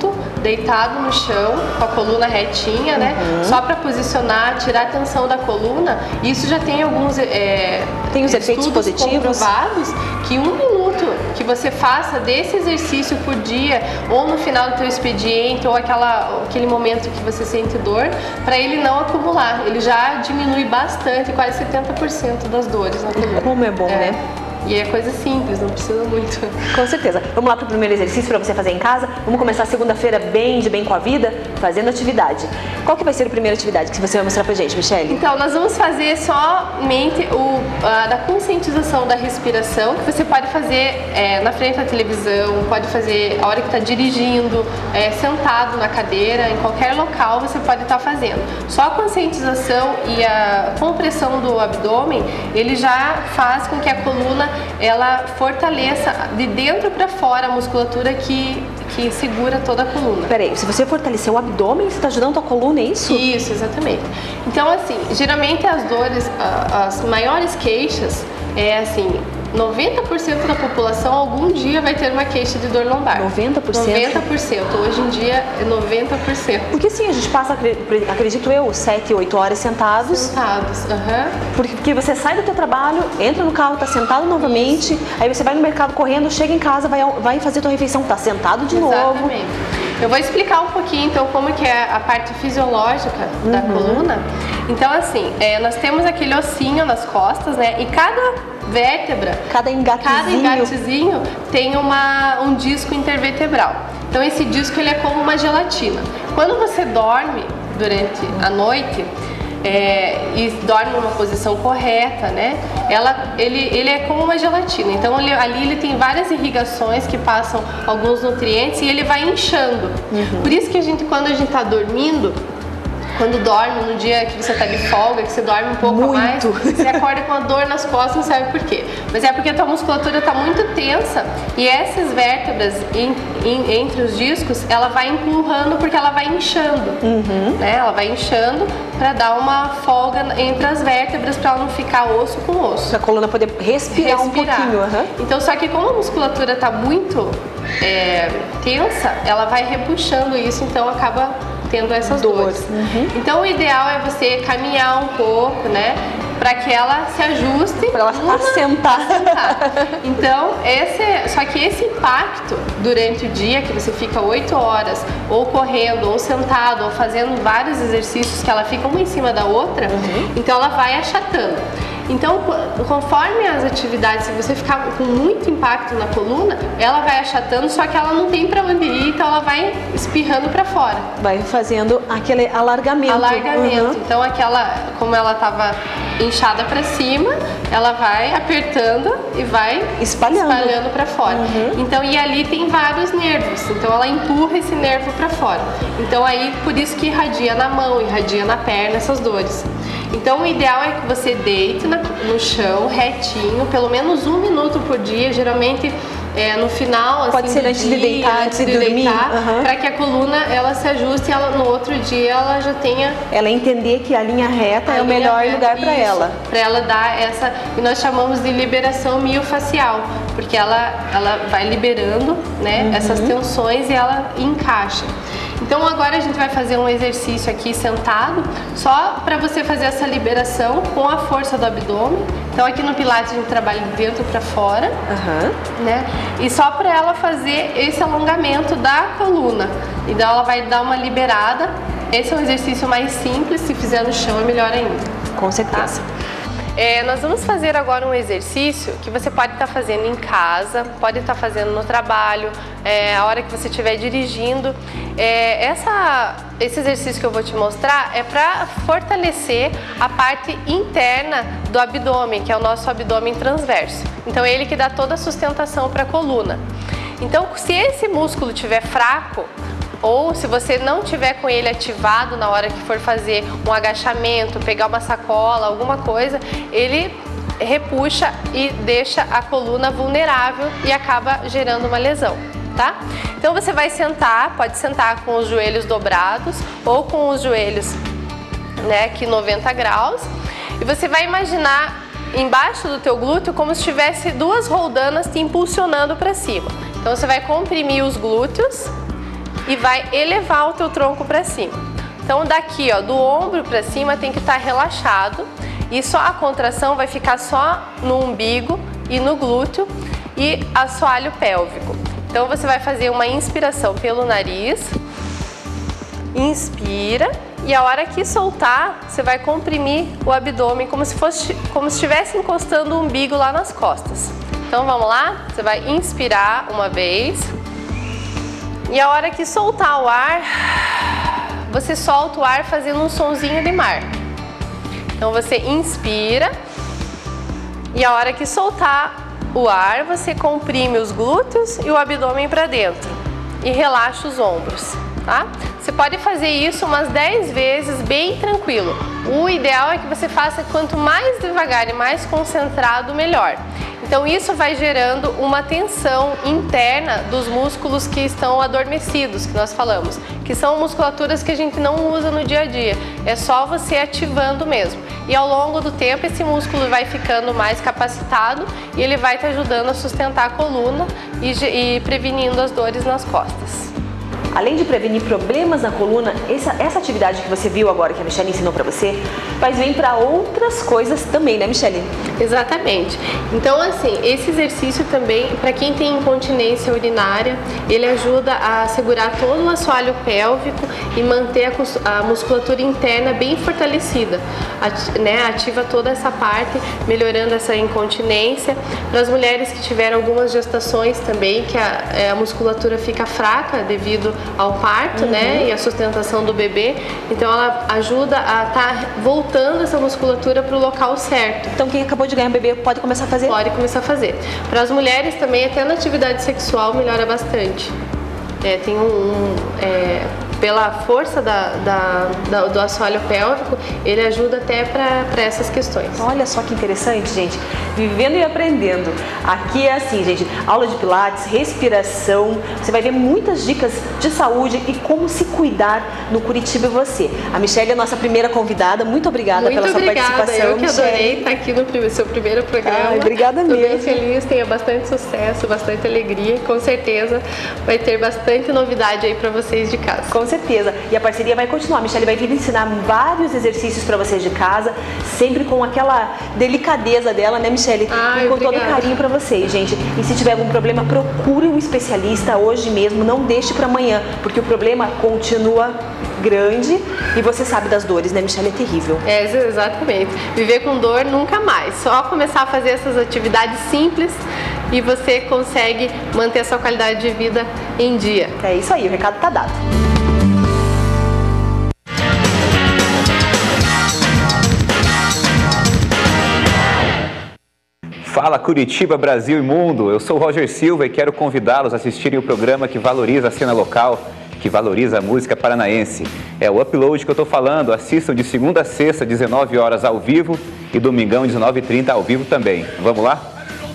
S9: deitado no chão, com a coluna retinha, né? Uhum. Só para posicionar, tirar a tensão da coluna. Isso já tem alguns é,
S1: tem os efeitos positivos
S9: comprovados que um minuto que você faça desse exercício por dia, ou no final do teu expediente, ou aquela, aquele momento que você sente dor, para ele não acumular. Ele já diminui bastante, quase setenta por cento das dores na coluna.
S1: Como é bom, é. né?
S9: E é coisa simples, não precisa muito.
S1: Com certeza. Vamos lá para o primeiro exercício para você fazer em casa. Vamos começar segunda-feira bem de bem com a vida, fazendo atividade. Qual que vai ser a primeira atividade que você vai mostrar pra gente, Michele?
S9: Então, nós vamos fazer somente o a, da conscientização da respiração, que você pode fazer é, na frente da televisão, pode fazer a hora que está dirigindo, é, sentado na cadeira, em qualquer local você pode estar fazendo. Só a conscientização e a compressão do abdômen, ele já faz com que a coluna ela fortaleça de dentro para fora a musculatura que, que segura toda a coluna.
S1: Peraí, se você fortalecer o abdômen, você está ajudando a coluna, é isso?
S9: Isso, exatamente. Então, assim, geralmente as dores, as maiores queixas é assim, noventa por cento da população algum dia vai ter uma queixa de dor lombar.
S1: noventa por cento?
S9: noventa por cento. Hoje em dia é noventa por cento.
S1: Porque sim, a gente passa, acredito eu, sete, oito horas sentados.
S9: Sentados, aham. Uhum.
S1: Porque você sai do teu trabalho, entra no carro, tá sentado novamente, isso. Aí você vai no mercado correndo, chega em casa, vai, vai fazer tua refeição, tá sentado de
S9: Exatamente.
S1: novo.
S9: Eu vou explicar um pouquinho então como que é a parte fisiológica uhum. da coluna. Então assim, é, nós temos aquele ossinho nas costas, né? E cada vértebra,
S1: cada engatezinho,
S9: cada engatezinho tem uma, um disco intervertebral. Então esse disco ele é como uma gelatina. Quando você dorme durante a noite, É, e dorme numa posição correta, né? Ela, ele, ele é como uma gelatina. Então ele, ali ele tem várias irrigações que passam alguns nutrientes e ele vai inchando. Uhum. Por isso que a gente, quando a gente está dormindo, quando dorme no dia que você está de folga, que você dorme um pouco
S1: muito.
S9: a mais, você acorda com a dor nas costas, não sabe por quê. Mas é porque a tua musculatura está muito tensa e essas vértebras em, em, entre os discos, ela vai empurrando porque ela vai inchando. Uhum. Né? Ela vai inchando para dar uma folga entre as vértebras, para ela não ficar osso com osso.
S1: Para a coluna poder respirar, respirar. um pouquinho. Uhum.
S9: Então, só que como a musculatura está muito é, tensa, ela vai repuxando isso, então acaba tendo essas Dor. dores. Uhum. Então o ideal é você caminhar um pouco, né? Para que ela se ajuste.
S1: Para ela ficar sentada.
S9: Então, esse, só que esse impacto durante o dia, que você fica oito horas ou correndo, ou sentado, ou fazendo vários exercícios que ela fica uma em cima da outra, uhum. então ela vai achatando. Então, conforme as atividades, se você ficar com muito impacto na coluna, ela vai achatando, só que ela não tem para onde ir, então ela vai espirrando para fora.
S1: Vai fazendo aquele alargamento.
S9: Alargamento. Uhum. Então, aquela, como ela estava inchada para cima, ela vai apertando e vai
S1: espalhando,
S9: espalhando para fora. Uhum. Então, e ali tem vários nervos, então ela empurra esse nervo para fora. Então, aí, por isso que irradia na mão, irradia na perna, essas dores. Então o ideal é que você deite no chão, retinho, pelo menos um minuto por dia, geralmente é, no final,
S1: pode
S9: assim,
S1: ser antes
S9: dia,
S1: de deitar,
S9: antes
S1: de,
S9: de
S1: dormir,
S9: deitar,
S1: uhum.
S9: para que a coluna ela se ajuste e ela, no outro dia ela já tenha...
S1: Ela entender que a linha reta a é o melhor reta, lugar para ela.
S9: Para ela dar essa, e nós chamamos de liberação miofacial, porque ela, ela vai liberando, né, uhum. essas tensões e ela encaixa. Então agora a gente vai fazer um exercício aqui sentado, só para você fazer essa liberação com a força do abdômen. Então aqui no Pilates a gente trabalha de dentro para fora, uhum. né? E só para ela fazer esse alongamento da coluna. Então ela vai dar uma liberada. Esse é um exercício mais simples, se fizer no chão é melhor ainda.
S1: Com certeza.
S9: Tá? É, nós vamos fazer agora um exercício que você pode estar fazendo em casa, pode estar fazendo no trabalho, é, a hora que você estiver dirigindo. É, essa, esse exercício que eu vou te mostrar é para fortalecer a parte interna do abdômen, que é o nosso abdômen transverso. Então é ele que dá toda a sustentação para a coluna. Então se esse músculo estiver fraco, ou se você não tiver com ele ativado na hora que for fazer um agachamento, pegar uma sacola, alguma coisa, ele repuxa e deixa a coluna vulnerável e acaba gerando uma lesão, tá? Então você vai sentar, pode sentar com os joelhos dobrados ou com os joelhos, né, aqui noventa graus, e você vai imaginar embaixo do teu glúteo como se tivesse duas roldanas te impulsionando para cima. Então você vai comprimir os glúteos e vai elevar o teu tronco para cima. Então daqui, ó, do ombro para cima tem que estar relaxado e só a contração vai ficar só no umbigo e no glúteo e assoalho pélvico. Então você vai fazer uma inspiração pelo nariz, inspira e a hora que soltar, você vai comprimir o abdômen como se fosse, como se estivesse encostando o umbigo lá nas costas. Então vamos lá? Você vai inspirar uma vez e a hora que soltar o ar, você solta o ar fazendo um sonzinho de mar. Então você inspira e a hora que soltar o ar, você comprime os glúteos e o abdômen para dentro e relaxa os ombros, tá? Você pode fazer isso umas dez vezes bem tranquilo. O ideal é que você faça quanto mais devagar e mais concentrado, melhor. Então isso vai gerando uma tensão interna dos músculos que estão adormecidos, que nós falamos, que são musculaturas que a gente não usa no dia a dia. É só você ativando mesmo. E ao longo do tempo esse músculo vai ficando mais capacitado e ele vai te ajudando a sustentar a coluna e, e prevenindo as dores nas costas.
S1: Além de prevenir problemas na coluna, essa, essa atividade que você viu agora, que a Michele ensinou para você, faz bem para outras coisas também, né, Michele?
S9: Exatamente. Então, assim, esse exercício também, para quem tem incontinência urinária, ele ajuda a segurar todo o assoalho pélvico e manter a, a musculatura interna bem fortalecida, At, né, ativa toda essa parte, melhorando essa incontinência. Para as mulheres que tiveram algumas gestações também, que a, a musculatura fica fraca devido ao parto, uhum. né, e a sustentação do bebê, então ela ajuda a estar tá voltando essa musculatura para o local certo.
S1: Então quem acabou de ganhar um bebê pode começar a fazer?
S9: Pode começar a fazer. Para as mulheres também, até na atividade sexual melhora bastante. É, tem um, um é, pela força da, da, da, do assoalho pélvico, ele ajuda até para essas questões.
S1: Olha só que interessante, gente. Vivendo e aprendendo. Aqui é assim, gente, aula de pilates, respiração, você vai ver muitas dicas de saúde e como se cuidar no Curitiba Você. A Michele é a nossa primeira convidada, muito obrigada
S9: muito
S1: pela
S9: obrigada.
S1: sua participação,
S9: Eu que
S1: Michele.
S9: adorei estar aqui no seu primeiro programa.
S1: Ai, obrigada
S9: mesmo.
S1: mesmo.
S9: Estou bem feliz, tenha bastante sucesso, bastante alegria, com certeza vai ter bastante novidade aí para vocês de casa.
S1: Com certeza. E a parceria vai continuar. A Michele vai vir ensinar vários exercícios para vocês de casa, sempre com aquela delicadeza dela, né, Michele?
S9: Ai,
S1: e com
S9: obrigada.
S1: todo carinho para vocês, gente. E se tiver algum problema, procure um especialista hoje mesmo, não deixe para amanhã, porque o problema continua grande e você sabe das dores, né, Michele? É terrível.
S9: É, exatamente. Viver com dor nunca mais. Só começar a fazer essas atividades simples e você consegue manter a sua qualidade de vida em dia.
S1: É isso aí, o recado tá dado.
S8: Fala Curitiba, Brasil e Mundo, eu sou o Roger Silva e quero convidá-los a assistirem o programa que valoriza a cena local, que valoriza a música paranaense. É o Upload que eu estou falando, assistam de segunda a sexta, dezenove horas ao vivo e domingão, dezenove e trinta ao vivo também. Vamos lá?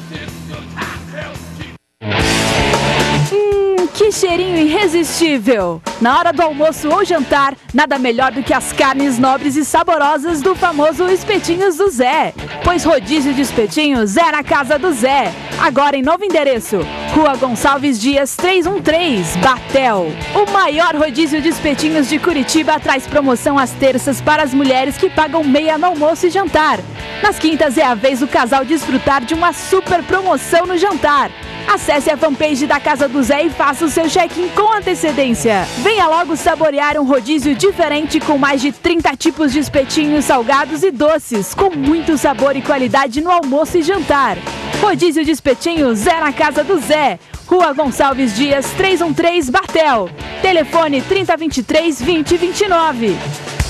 S10: Que cheirinho irresistível! Na hora do almoço ou jantar, nada melhor do que as carnes nobres e saborosas do famoso Espetinhos do Zé. Pois rodízio de espetinhos é na casa do Zé. Agora em novo endereço, Rua Gonçalves Dias trezentos e treze, Batel. O maior rodízio de espetinhos de Curitiba traz promoção às terças para as mulheres que pagam meia no almoço e jantar. Nas quintas é a vez do casal desfrutar de uma super promoção no jantar. Acesse a fanpage da Casa do Zé e faça o seu check-in com antecedência. Venha logo saborear um rodízio diferente com mais de trinta tipos de espetinhos salgados e doces, com muito sabor e qualidade no almoço e jantar. Rodízio de espetinhos é na Casa do Zé. Rua Gonçalves Dias trezentos e treze, Batel. Telefone trinta, vinte e três, vinte, vinte e nove.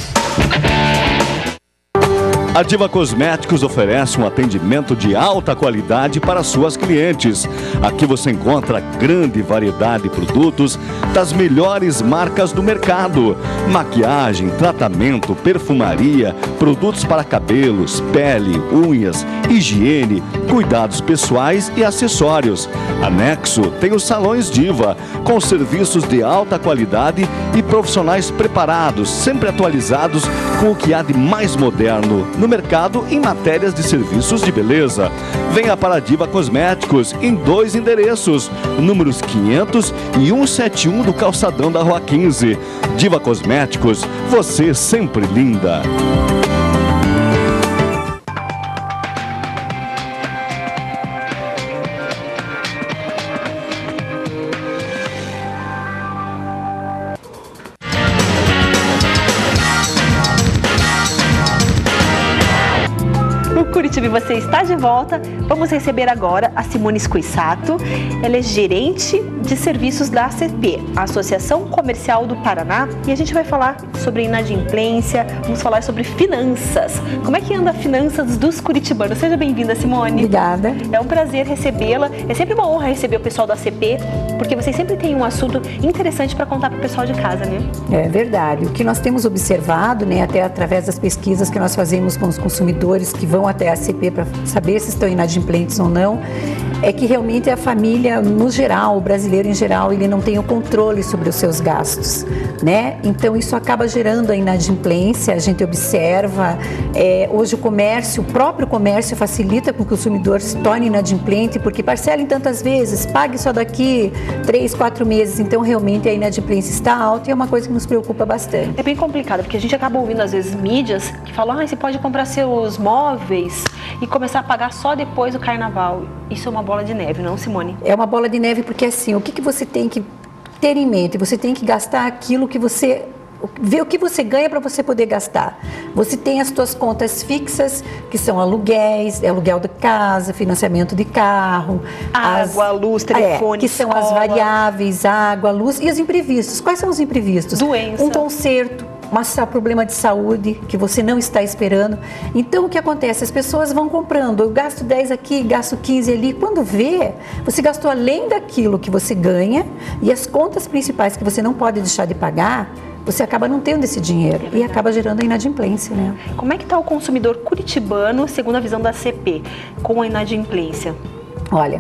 S5: A Diva Cosméticos oferece um atendimento de alta qualidade para suas clientes. Aqui você encontra grande variedade de produtos das melhores marcas do mercado. Maquiagem, tratamento, perfumaria, produtos para cabelos, pele, unhas, higiene, cuidados pessoais e acessórios. Anexo tem os salões Diva, com serviços de alta qualidade e profissionais preparados, sempre atualizados
S11: com o que há de mais moderno no mercado em matérias de serviços de beleza. Venha para a Diva Cosméticos em dois endereços, números quinhentos e cento e setenta e um do Calçadão da Rua quinze. Diva Cosméticos, você sempre linda.
S1: Curitiba, você está de volta. Vamos receber agora a Simone Squissato. Ela é gerente de serviços da A C P, a Associação Comercial do Paraná, e a gente vai falar sobre inadimplência, vamos falar sobre finanças. Como é que anda a finanças dos curitibanos? Seja bem-vinda, Simone.
S12: Obrigada.
S1: É um prazer recebê-la. É sempre uma honra receber o pessoal da A C P, porque vocês sempre têm um assunto interessante para contar para o pessoal de casa, né?
S12: É verdade. O que nós temos observado, né, até através das pesquisas que nós fazemos com os consumidores que vão até a A C P para saber se estão inadimplentes ou não, é que realmente a família, no geral, o brasileiro em geral, ele não tem o controle sobre os seus gastos, né? Então isso acaba gerando a inadimplência, a gente observa, é, hoje o comércio, o próprio comércio facilita com que o consumidor se torne inadimplente, porque parcela em tantas vezes, pague só daqui três, quatro meses, então realmente a inadimplência está alta e é uma coisa que nos preocupa bastante.
S1: É bem complicado, porque a gente acaba ouvindo às vezes mídias que falam, ah, você pode comprar seus móveis e começar a pagar só depois do carnaval. Isso é uma bola de neve, não, Simone?
S12: É uma bola de neve porque assim, o que, que você tem que ter em mente? Você tem que gastar aquilo que você... ver o que você ganha para você poder gastar. Você tem as suas contas fixas, que são aluguéis, aluguel de casa, financiamento de carro,
S1: água,
S12: as,
S1: luz, telefone,
S12: é, que são
S1: escola.
S12: As variáveis, água, luz e os imprevistos. Quais são os imprevistos?
S1: Doença.
S12: Um conserto, um problema de saúde que você não está esperando. Então o que acontece? As pessoas vão comprando, eu gasto dez aqui, gasto quinze ali. Quando vê, você gastou além daquilo que você ganha e as contas principais que você não pode deixar de pagar, você acaba não tendo esse dinheiro é e acaba gerando a inadimplência, né?
S1: Como é que está o consumidor curitibano, segundo a visão da A C P, com a inadimplência?
S12: Olha,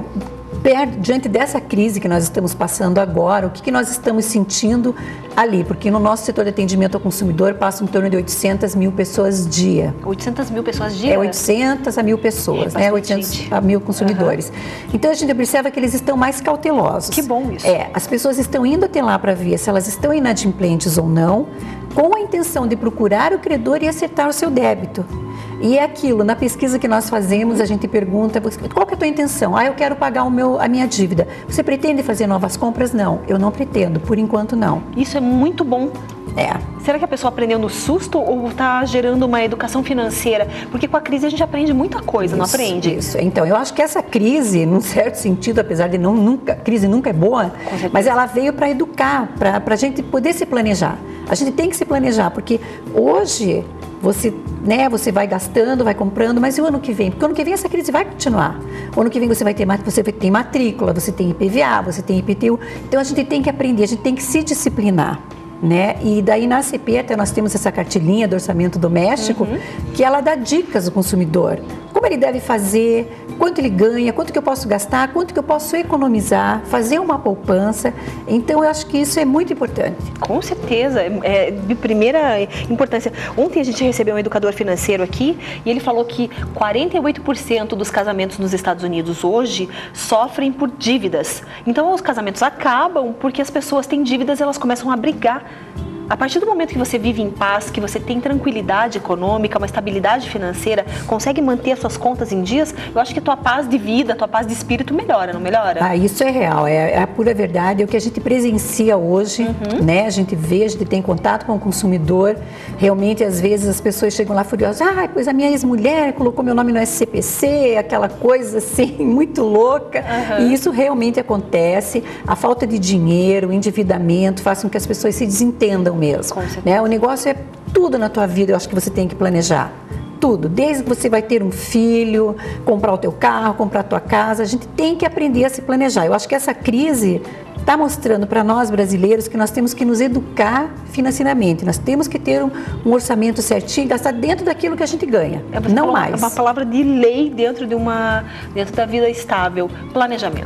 S12: diante dessa crise que nós estamos passando agora, o que, que nós estamos sentindo ali? Porque no nosso setor de atendimento ao consumidor passa em torno de oitocentas mil pessoas dia.
S1: oitocentas mil pessoas dia?
S12: É oitocentas a mil pessoas, é né? oitocentos a mil consumidores. Uhum. Então a gente observa que eles estão mais cautelosos.
S1: Que bom isso.
S12: É, as pessoas estão indo até lá para ver se elas estão inadimplentes ou não, com a intenção de procurar o credor e acertar o seu débito. E é aquilo, na pesquisa que nós fazemos, a gente pergunta, qual que é a tua intenção? Ah, eu quero pagar o meu, a minha dívida. Você pretende fazer novas compras? Não, eu não pretendo, por enquanto não.
S1: Isso é muito bom.
S12: É.
S1: Será que a pessoa aprendeu no susto ou está gerando uma educação financeira? Porque com a crise a gente aprende muita coisa,
S12: isso,
S1: não aprende?
S12: Isso, então eu acho que essa crise, num certo sentido, apesar de não, nunca, crise nunca é boa, mas ela veio para educar, para a gente poder se planejar. A gente tem que se planejar, porque hoje você, né, você vai gastando, vai comprando, mas e o ano que vem? Porque o ano que vem essa crise vai continuar. O ano que vem você vai ter, você vai ter matrícula, você tem I P V A, você tem I P T U. Então a gente tem que aprender, a gente tem que se disciplinar. Né? E daí na A C P até nós temos essa cartilinha do orçamento doméstico, uhum, que ela dá dicas ao consumidor. Como ele deve fazer, quanto ele ganha, quanto que eu posso gastar, quanto que eu posso economizar, fazer uma poupança. Então eu acho que isso é muito importante.
S1: Com certeza, é de primeira importância. Ontem a gente recebeu um educador financeiro aqui e ele falou que quarenta e oito por cento dos casamentos nos Estados Unidos hoje sofrem por dívidas. Então os casamentos acabam porque as pessoas têm dívidas e elas começam a brigar. A partir do momento que você vive em paz, que você tem tranquilidade econômica, uma estabilidade financeira, consegue manter as suas contas em dias, eu acho que a tua paz de vida, a tua paz de espírito melhora, não melhora?
S12: Ah, isso é real, é, é a pura verdade, é o que a gente presencia hoje, uhum, né? A gente vê, a gente tem contato com o consumidor, realmente às vezes as pessoas chegam lá furiosas, ah, pois a minha ex-mulher colocou meu nome no S C P C, aquela coisa assim, muito louca, uhum, e isso realmente acontece, a falta de dinheiro, o endividamento faz com que as pessoas se desentendam mesmo, né? O negócio é tudo na tua vida, eu acho que você tem que planejar. Tudo, desde que você vai ter um filho, comprar o teu carro, comprar a tua casa, a gente tem que aprender a se planejar. Eu acho que essa crise está mostrando para nós brasileiros que nós temos que nos educar financeiramente. Nós temos que ter um, um orçamento certinho, gastar dentro daquilo que a gente ganha, é não mais.
S1: É uma palavra de lei dentro de uma, dentro da vida estável, planejamento.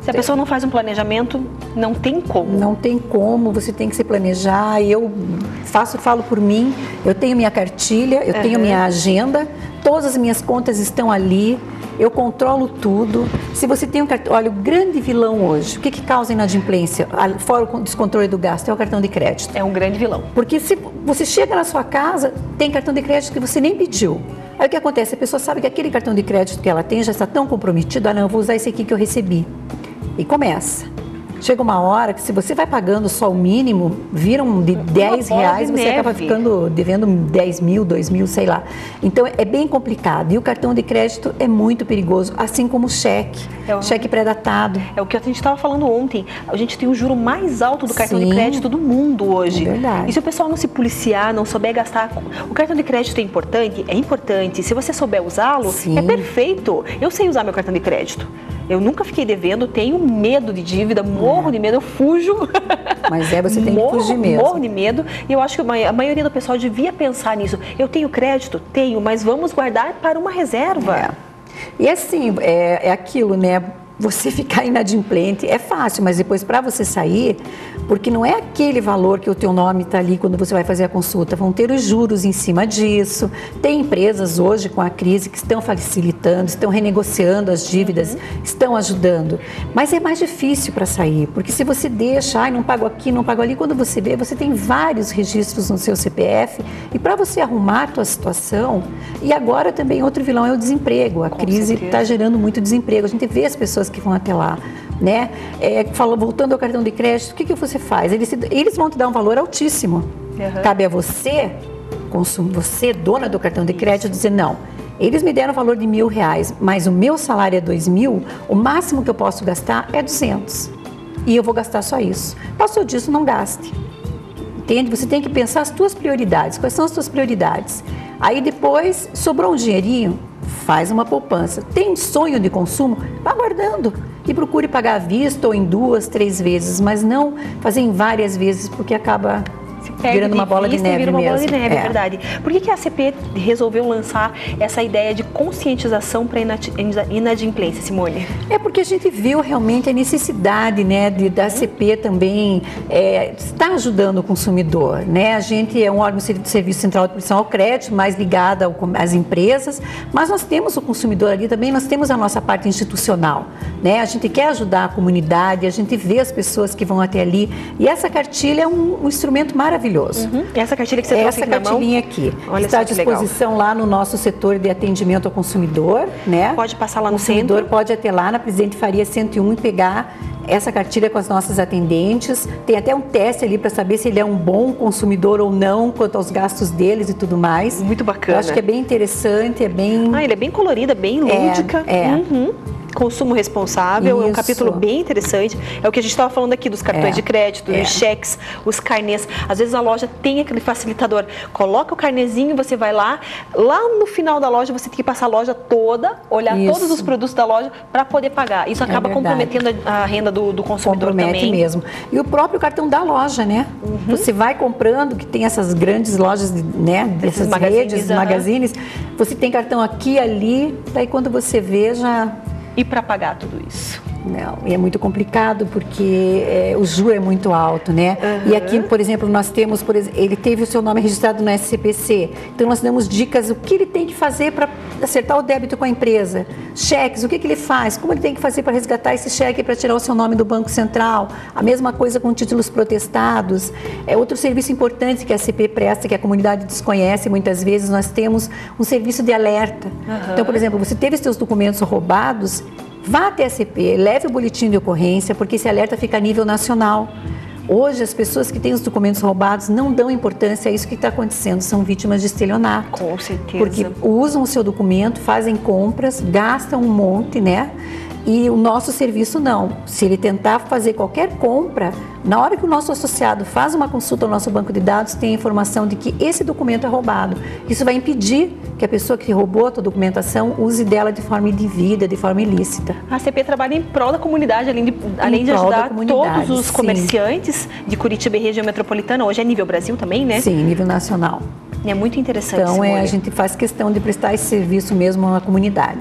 S1: Se a pessoa não faz um planejamento, não tem como.
S12: Não tem como, você tem que se planejar. Eu faço, falo por mim, eu tenho minha cartilha, eu uhum. tenho minha agenda, todas as minhas contas estão ali, eu controlo tudo. Se você tem um cartão, olha, o grande vilão hoje, o que, que causa inadimplência, fora o descontrole do gasto, é o cartão de crédito.
S1: É um grande vilão.
S12: Porque se você chega na sua casa, tem cartão de crédito que você nem pediu. Aí o que acontece? A pessoa sabe que aquele cartão de crédito que ela tem já está tão comprometido, ah não, eu vou usar esse aqui que eu recebi. E começa. Chega uma hora que se você vai pagando só o mínimo, viram de dez reais, você acaba ficando devendo dez mil, dois mil, sei lá. Então é bem complicado. E o cartão de crédito é muito perigoso, assim como o cheque. É o cheque pré-datado.
S1: É o que a gente estava falando ontem. A gente tem o juro mais alto do cartão Sim, de crédito do mundo hoje.
S12: É verdade.
S1: E se o pessoal não se policiar, não souber gastar... O cartão de crédito é importante? É importante. Se você souber usá-lo, é perfeito. Eu sei usar meu cartão de crédito. Eu nunca fiquei devendo, tenho medo de dívida, morro é. de medo, eu fujo.
S12: Mas é, você tem
S1: morro,
S12: que fugir mesmo.
S1: Morro de medo e eu acho que a maioria do pessoal devia pensar nisso. Eu tenho crédito? Tenho, mas vamos guardar para uma reserva.
S12: É. E assim, é, é aquilo, né? Você ficar inadimplente é fácil, mas depois para você sair, porque não é aquele valor que o teu nome está ali quando você vai fazer a consulta, vão ter os juros em cima disso. Tem empresas hoje com a crise que estão facilitando, estão renegociando as dívidas, uhum. estão ajudando, mas é mais difícil para sair, porque se você deixa, ai, não pago aqui, não pago ali, quando você vê, você tem vários registros no seu C P F e para você arrumar a tua situação, e agora também outro vilão é o desemprego, a com crise está gerando muito desemprego, a gente vê as pessoas que vão até lá, né? É, fala, voltando ao cartão de crédito, o que, que você faz? Eles, eles vão te dar um valor altíssimo. Uhum. Cabe a você, consum, você, dona do cartão de crédito, dizer não. Eles me deram o valor de mil reais, mas o meu salário é dois mil, o máximo que eu posso gastar é duzentos. E eu vou gastar só isso. Passou disso, não gaste. Entende? Você tem que pensar as tuas prioridades. Quais são as tuas prioridades? Aí depois, sobrou um dinheirinho, faz uma poupança. Tem sonho de consumo? Vá guardando. E procure pagar à vista ou em duas, três vezes, mas não fazer em várias vezes, porque acaba virando uma bola de neve
S1: vira uma
S12: mesmo.
S1: bola de neve,
S12: é.
S1: é verdade. Por que, que a A C P resolveu lançar essa ideia de conscientização para inadimplência, Simone?
S12: É porque a gente viu realmente a necessidade, né, de, da A C P também é, estar ajudando o consumidor, né? A gente é um órgão de Serviço Central de Proteção ao Crédito, mais ligado ao, às empresas, mas nós temos o consumidor ali também, nós temos a nossa parte institucional, né? A gente quer ajudar a comunidade, a gente vê as pessoas que vão até ali, e essa cartilha é um, um instrumento maravilhoso.
S1: Uhum. Essa cartilha que você trouxe
S12: Essa cartilhinha aqui Olha está à disposição legal. Lá no nosso setor de atendimento ao consumidor, né?
S1: Pode passar lá no
S12: consumidor
S1: centro.
S12: Pode até lá na Presidente Faria cento e um e pegar essa cartilha com as nossas atendentes. Tem até um teste ali para saber se ele é um bom consumidor ou não, quanto aos gastos deles e tudo mais.
S1: Muito bacana.
S12: Eu acho que é bem interessante, é bem...
S1: Ah, ele é bem colorida, bem lúdica.
S12: É, é.
S1: Uhum. Consumo responsável,
S12: Isso.
S1: É um capítulo bem interessante. É o que a gente estava falando aqui dos cartões
S12: é,
S1: de crédito,
S12: é.
S1: dos cheques, os carnês. Às vezes a loja tem aquele facilitador. Coloca o carnezinho, você vai lá. Lá no final da loja, você tem que passar a loja toda, olhar
S12: Isso.
S1: todos os produtos da loja para poder pagar. Isso acaba é comprometendo a, a renda do, do consumidor
S12: Compromete
S1: também.
S12: mesmo. E o próprio cartão da loja, né? Uhum. Você vai comprando, que tem essas grandes lojas, de, né? Dessas redes, uhum. magazines. Você tem cartão aqui, ali. Daí quando você vê, já...
S1: E para pagar tudo isso?
S12: Não, e é muito complicado porque é, o juro é muito alto, né? Uhum. E aqui, por exemplo, nós temos, por exemplo, ele teve o seu nome registrado no S C P C, então nós damos dicas o que ele tem que fazer para acertar o débito com a empresa, cheques, o que, que ele faz, como ele tem que fazer para resgatar esse cheque para tirar o seu nome do Banco Central, a mesma coisa com títulos protestados. É outro serviço importante que a S C P presta, que a comunidade desconhece muitas vezes, nós temos um serviço de alerta. Uhum. Então, por exemplo, você teve seus documentos roubados, vá até a S C P, leve o boletim de ocorrência, porque esse alerta fica a nível nacional. Hoje, as pessoas que têm os documentos roubados não dão importância a isso que está acontecendo, são vítimas de estelionato.
S1: Com certeza.
S12: Porque usam o seu documento, fazem compras, gastam um monte, né? E o nosso serviço não. Se ele tentar fazer qualquer compra, na hora que o nosso associado faz uma consulta ao nosso banco de dados, tem a informação de que esse documento é roubado. Isso vai impedir que a pessoa que roubou a tua documentação use dela de forma indevida, de forma ilícita.
S1: A A C P trabalha em prol da comunidade, além de, além de ajudar todos os
S12: sim.
S1: comerciantes de Curitiba e região metropolitana. Hoje é nível Brasil também, né?
S12: Sim, nível nacional.
S1: É muito interessante,
S12: Então,
S1: Simone.
S12: é, a gente faz questão de prestar esse serviço mesmo à comunidade.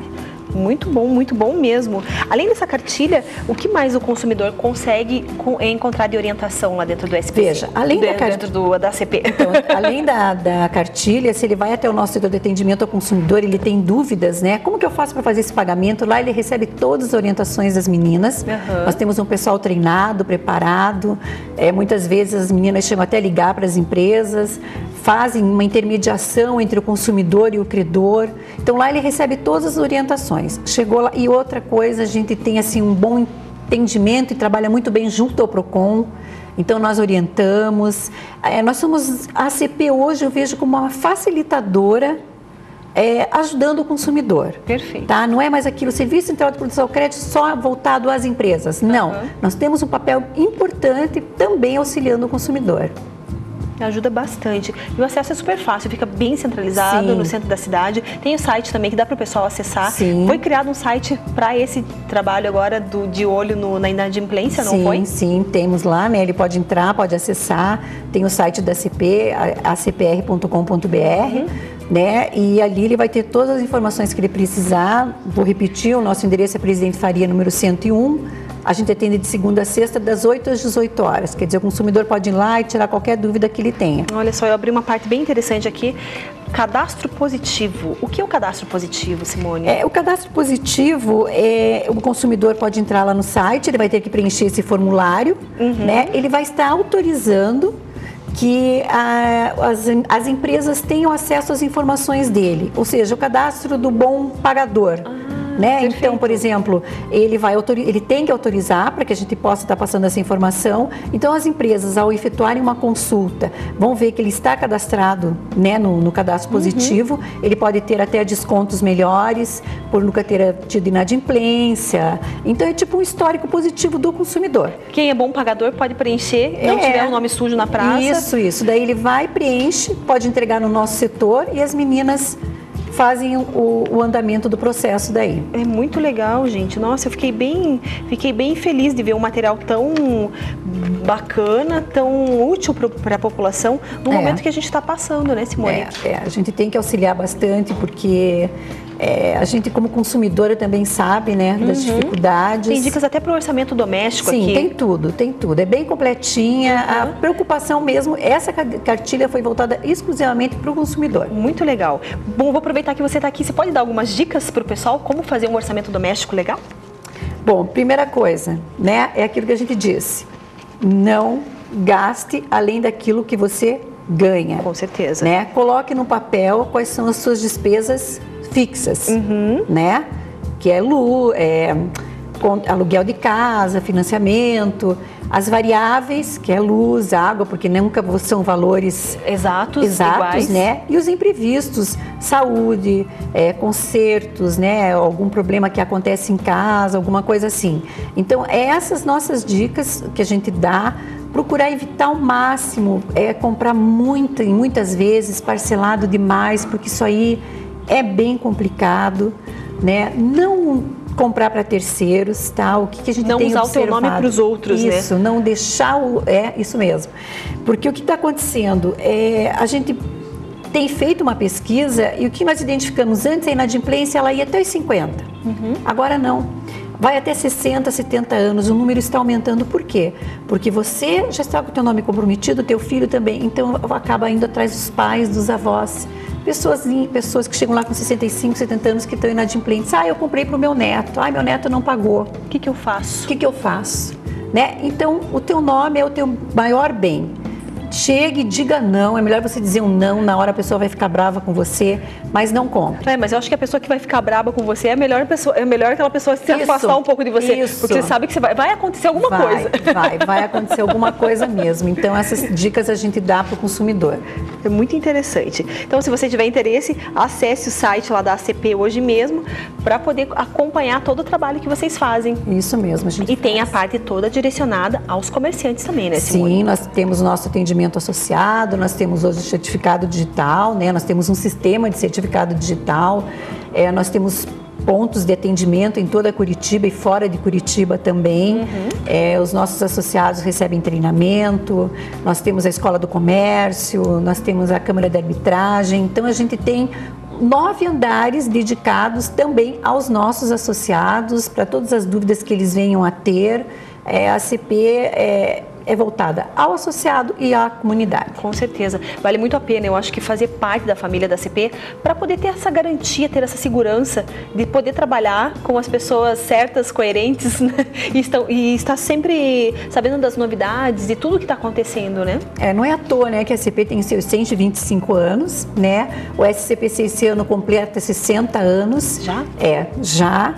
S1: Muito bom, muito bom mesmo. Além dessa cartilha, o que mais o consumidor consegue encontrar de orientação lá dentro do S P C?
S12: Veja, além
S1: de,
S12: da cartilha,
S1: dentro do, da C P.
S12: Então, além da, da cartilha, se ele vai até o nosso setor de atendimento ao consumidor, ele tem dúvidas, né? Como que eu faço para fazer esse pagamento? Lá ele recebe todas as orientações das meninas. Uhum. Nós temos um pessoal treinado, preparado. É, muitas vezes as meninas chegam até a ligar para as empresas, fazem uma intermediação entre o consumidor e o credor. Então lá ele recebe todas as orientações. Chegou lá, e outra coisa, a gente tem assim um bom entendimento e trabalha muito bem junto ao Procon. Então nós orientamos. É, nós somos a C P hoje, eu vejo como uma facilitadora, é, ajudando o consumidor.
S1: Perfeito.
S12: Tá? Não é mais aquilo, serviço central de produção ao crédito só voltado às empresas. Não, uhum. Nós temos um papel importante também auxiliando o consumidor.
S1: Ajuda bastante. E o acesso é super fácil, fica bem centralizado. Sim. No centro da cidade. Tem o site também que dá para o pessoal acessar. Sim. Foi criado um site para esse trabalho agora do, de olho no, na inadimplência, não
S12: sim,
S1: foi?
S12: Sim, sim, temos lá, né? Ele pode entrar, pode acessar. Tem o site da C P, a c p r ponto com ponto b r. Uhum. Né? E ali ele vai ter todas as informações que ele precisar. Vou repetir, o nosso endereço é Presidente Faria, número cento e um. A gente atende de segunda a sexta, das oito às dezoito horas. Quer dizer, o consumidor pode ir lá e tirar qualquer dúvida que ele tenha.
S1: Olha só, eu abri uma parte bem interessante aqui. Cadastro positivo. O que é o cadastro positivo, Simone?
S12: É, o cadastro positivo, é, o consumidor pode entrar lá no site, ele vai ter que preencher esse formulário, uhum. né? Ele vai estar autorizando que a, as, as empresas tenham acesso às informações dele. Ou seja, o cadastro do bom pagador. Ah. Né? Então, por exemplo, ele, vai ele tem que autorizar para que a gente possa estar passando essa informação. Então, as empresas, ao efetuarem uma consulta, vão ver que ele está cadastrado, né, no, no cadastro positivo. Uhum. Ele pode ter até descontos melhores por nunca ter tido inadimplência. Então, é tipo um histórico positivo do consumidor.
S1: Quem é bom pagador pode preencher, não é. tiver um nome sujo na praça.
S12: Isso, isso. Daí ele vai, preenche, pode entregar no nosso setor e as meninas fazem o, o andamento do processo daí.
S1: É muito legal, gente. Nossa, eu fiquei bem, fiquei bem feliz de ver um material tão bacana, tão útil para a população no é. momento que a gente está passando, né, Simone?
S12: É, é, a gente tem que auxiliar bastante porque é, a gente como consumidora também sabe, né, das uhum. dificuldades.
S1: Tem dicas até para o orçamento doméstico.
S12: Sim,
S1: aqui.
S12: tem tudo, tem tudo. É bem completinha. Uhum. A preocupação mesmo, essa cartilha foi voltada exclusivamente para o consumidor.
S1: Muito legal. Bom, vou aproveitar que você está aqui. Você pode dar algumas dicas para o pessoal como fazer um orçamento doméstico legal?
S12: Bom, primeira coisa, né, é aquilo que a gente disse. Não gaste além daquilo que você ganha.
S1: Com certeza.
S12: Né? Coloque no papel quais são as suas despesas fixas, uhum. né? Que é, lu, é aluguel de casa, financiamento, as variáveis, que é luz, água, porque nunca são valores
S1: exatos,
S12: exatos
S1: iguais.
S12: Né? E os imprevistos, saúde, é, consertos, né? Algum problema que acontece em casa, alguma coisa assim. Então, essas nossas dicas que a gente dá, procurar evitar ao máximo, é comprar muito, e muitas vezes parcelado demais, porque isso aí é bem complicado, né? Não comprar para terceiros, tá? O que, que a gente
S1: não
S12: tem
S1: usar
S12: observado?
S1: O teu nome para os outros,
S12: isso,
S1: né?
S12: Isso, não deixar o... É, isso mesmo. Porque o que está acontecendo? É, a gente tem feito uma pesquisa e o que nós identificamos antes, a inadimplência, ela ia até os cinquenta. Uhum. Agora não. Vai até sessenta, setenta anos, o número está aumentando. Por quê? Porque você já está com o teu nome comprometido, o teu filho também, então acaba indo atrás dos pais, dos avós. Pessoas, pessoas que chegam lá com sessenta e cinco, setenta anos que estão inadimplentes. Ah, eu comprei para o meu neto. Ah, meu neto não pagou.
S1: O que, que eu faço?
S12: O que, que eu faço? Né? Então, o teu nome é o teu maior bem. Chegue e diga não. É melhor você dizer um não, na hora a pessoa vai ficar brava com você, mas não compre.
S1: É, mas eu acho que a pessoa que vai ficar brava com você é a melhor pessoa, é melhor aquela pessoa se isso, afastar um pouco de você. Isso. Porque você sabe que você vai, vai acontecer alguma
S12: vai,
S1: coisa.
S12: Vai, vai acontecer alguma coisa mesmo. Então, essas dicas a gente dá para o consumidor.
S1: É muito interessante. Então, se você tiver interesse, acesse o site lá da A C P hoje mesmo para poder acompanhar todo o trabalho que vocês fazem.
S12: Isso mesmo. A gente
S1: e faz. Tem a parte toda direcionada aos comerciantes também, né, Simone?
S12: Sim, nós temos o nosso atendimento associado, nós temos hoje o certificado digital, né? Nós temos um sistema de certificado digital, é, nós temos pontos de atendimento em toda Curitiba e fora de Curitiba também. Uhum. É, os nossos associados recebem treinamento, nós temos a Escola do Comércio, nós temos a Câmara de Arbitragem, então a gente tem nove andares dedicados também aos nossos associados, para todas as dúvidas que eles venham a ter. É, a C P é, é voltada ao associado e à comunidade.
S1: Com certeza. Vale muito a pena, eu acho que fazer parte da família da C P para poder ter essa garantia, ter essa segurança de poder trabalhar com as pessoas certas, coerentes, né? e, estão, e estar sempre sabendo das novidades e tudo que está acontecendo, né?
S12: É, não é à toa, né, que a C P tem seus cento e vinte e cinco anos, né? O S C P C esse ano completa sessenta anos.
S1: Já?
S12: É, já.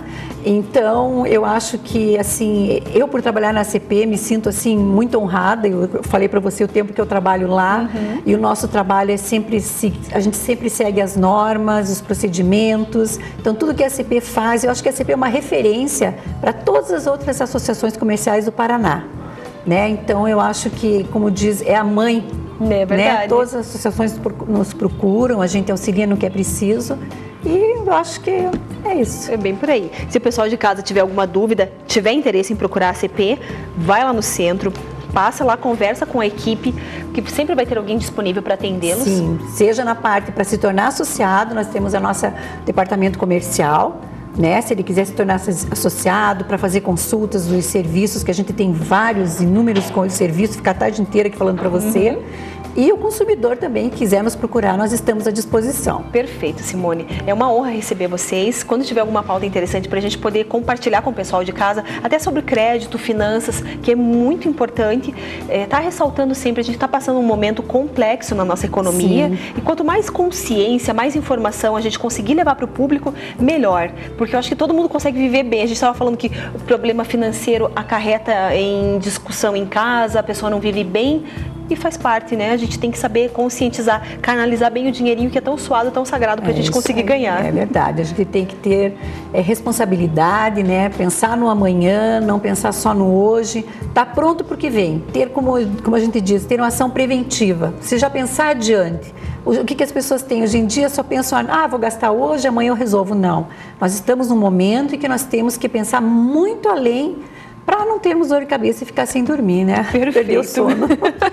S12: Então, eu acho que, assim, eu por trabalhar na C P me sinto, assim, muito honrada. Eu falei para você o tempo que eu trabalho lá, uhum. e o nosso trabalho é sempre, a gente sempre segue as normas, os procedimentos. Então, tudo que a C P faz, eu acho que a C P é uma referência para todas as outras associações comerciais do Paraná, né? Então, eu acho que, como diz, é a mãe,
S1: é verdade.
S12: Né? Todas as associações nos procuram, a gente auxilia no que é preciso. E eu acho que é isso.
S1: É bem por aí. Se o pessoal de casa tiver alguma dúvida, tiver interesse em procurar a C P, vai lá no centro, passa lá, conversa com a equipe, que sempre vai ter alguém disponível para atendê-los.
S12: Sim, seja na parte para se tornar associado, nós temos a nossa departamento comercial, né? Se ele quiser se tornar associado para fazer consultas dos serviços, que a gente tem vários, inúmeros serviços, fica a tarde inteira aqui falando para você. Uhum. E o consumidor também, quiser nos procurar, nós estamos à disposição.
S1: Perfeito, Simone. É uma honra receber vocês. Quando tiver alguma pauta interessante para a gente poder compartilhar com o pessoal de casa, até sobre crédito, finanças, que é muito importante. Está é, ressaltando sempre, a gente está passando um momento complexo na nossa economia. Sim. E quanto mais consciência, mais informação a gente conseguir levar para o público, melhor. Porque eu acho que todo mundo consegue viver bem. A gente estava falando que o problema financeiro acarreta em discussão em casa, a pessoa não vive bem. E faz parte, né? A gente tem que saber conscientizar, canalizar bem o dinheirinho que é tão suado, tão sagrado para a é gente conseguir
S12: aí,
S1: ganhar.
S12: É verdade, a gente tem que ter é, responsabilidade, né? Pensar no amanhã, não pensar só no hoje, tá pronto para o que vem. Ter, como, como a gente diz, ter uma ação preventiva, você já pensar adiante. O que, que as pessoas têm hoje em dia? Só pensam, ah, vou gastar hoje, amanhã eu resolvo. Não, nós estamos num momento em que nós temos que pensar muito além, para não termos dor de cabeça e ficar sem dormir, né?
S1: Perfeito.
S12: Perder o sono.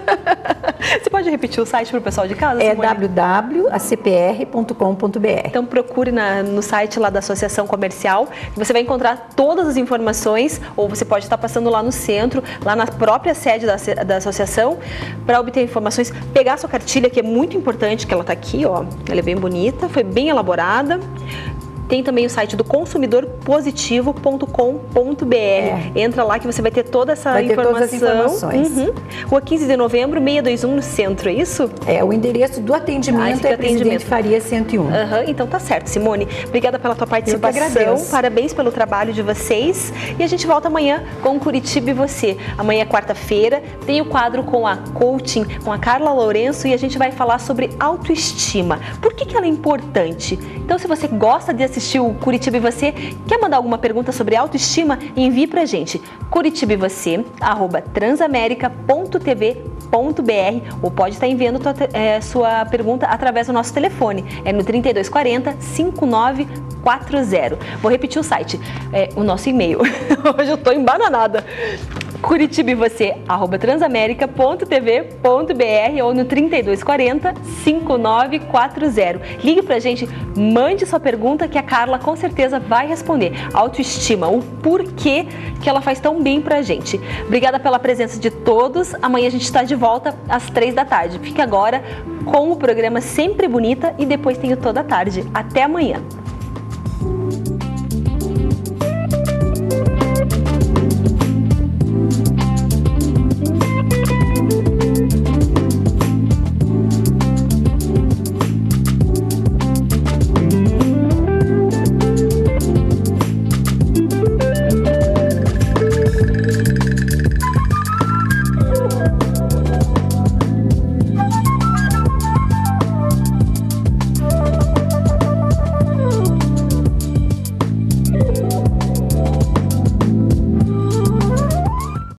S1: Você pode repetir o site para o pessoal de casa?
S12: É w w w ponto a c p r ponto com ponto b r.
S1: Então procure na, no site lá da Associação Comercial, você vai encontrar todas as informações, ou você pode estar passando lá no centro, lá na própria sede da, da associação, para obter informações, pegar a sua cartilha, que é muito importante, que ela está aqui, ó, ela é bem bonita, foi bem elaborada. Tem também o site do consumidor positivo ponto com ponto b r. É. Entra lá que você vai ter toda essa
S12: vai ter
S1: informação.
S12: Todas as informações.
S1: Uhum. Rua quinze de novembro, seiscentos e vinte e um no centro, é isso?
S12: É, o endereço do atendimento ah, é Presidente Faria cento e um.
S1: Uhum. Então tá certo, Simone. Obrigada pela tua participação. Parabéns pelo trabalho de vocês. E a gente volta amanhã com Curitiba e Você. Amanhã é quarta-feira, tem o quadro com a coaching, com a Carla Lourenço, e a gente vai falar sobre autoestima. Por que que ela é importante? Então, se você gosta de assistir o Curitiba e Você, quer mandar alguma pergunta sobre autoestima, envie pra gente curitiba e você arroba transamerica ponto t v ponto b r, ou pode estar enviando tua, é, sua pergunta através do nosso telefone, é no trinta e dois quarenta, cinquenta e nove quarenta. Vou repetir o site, é, o nosso e-mail. Hoje eu tô embananada. curitiba e você arroba transamerica ponto t v ponto b r ou no trinta e dois quarenta, cinquenta e nove quarenta. Ligue pra gente, mande sua pergunta que a Carla com certeza vai responder. Autoestima, o porquê que ela faz tão bem pra gente. Obrigada pela presença de todos. Amanhã a gente está de volta às três da tarde. Fique agora com o programa Sempre Bonita e depois tem o Toda Tarde. Até amanhã.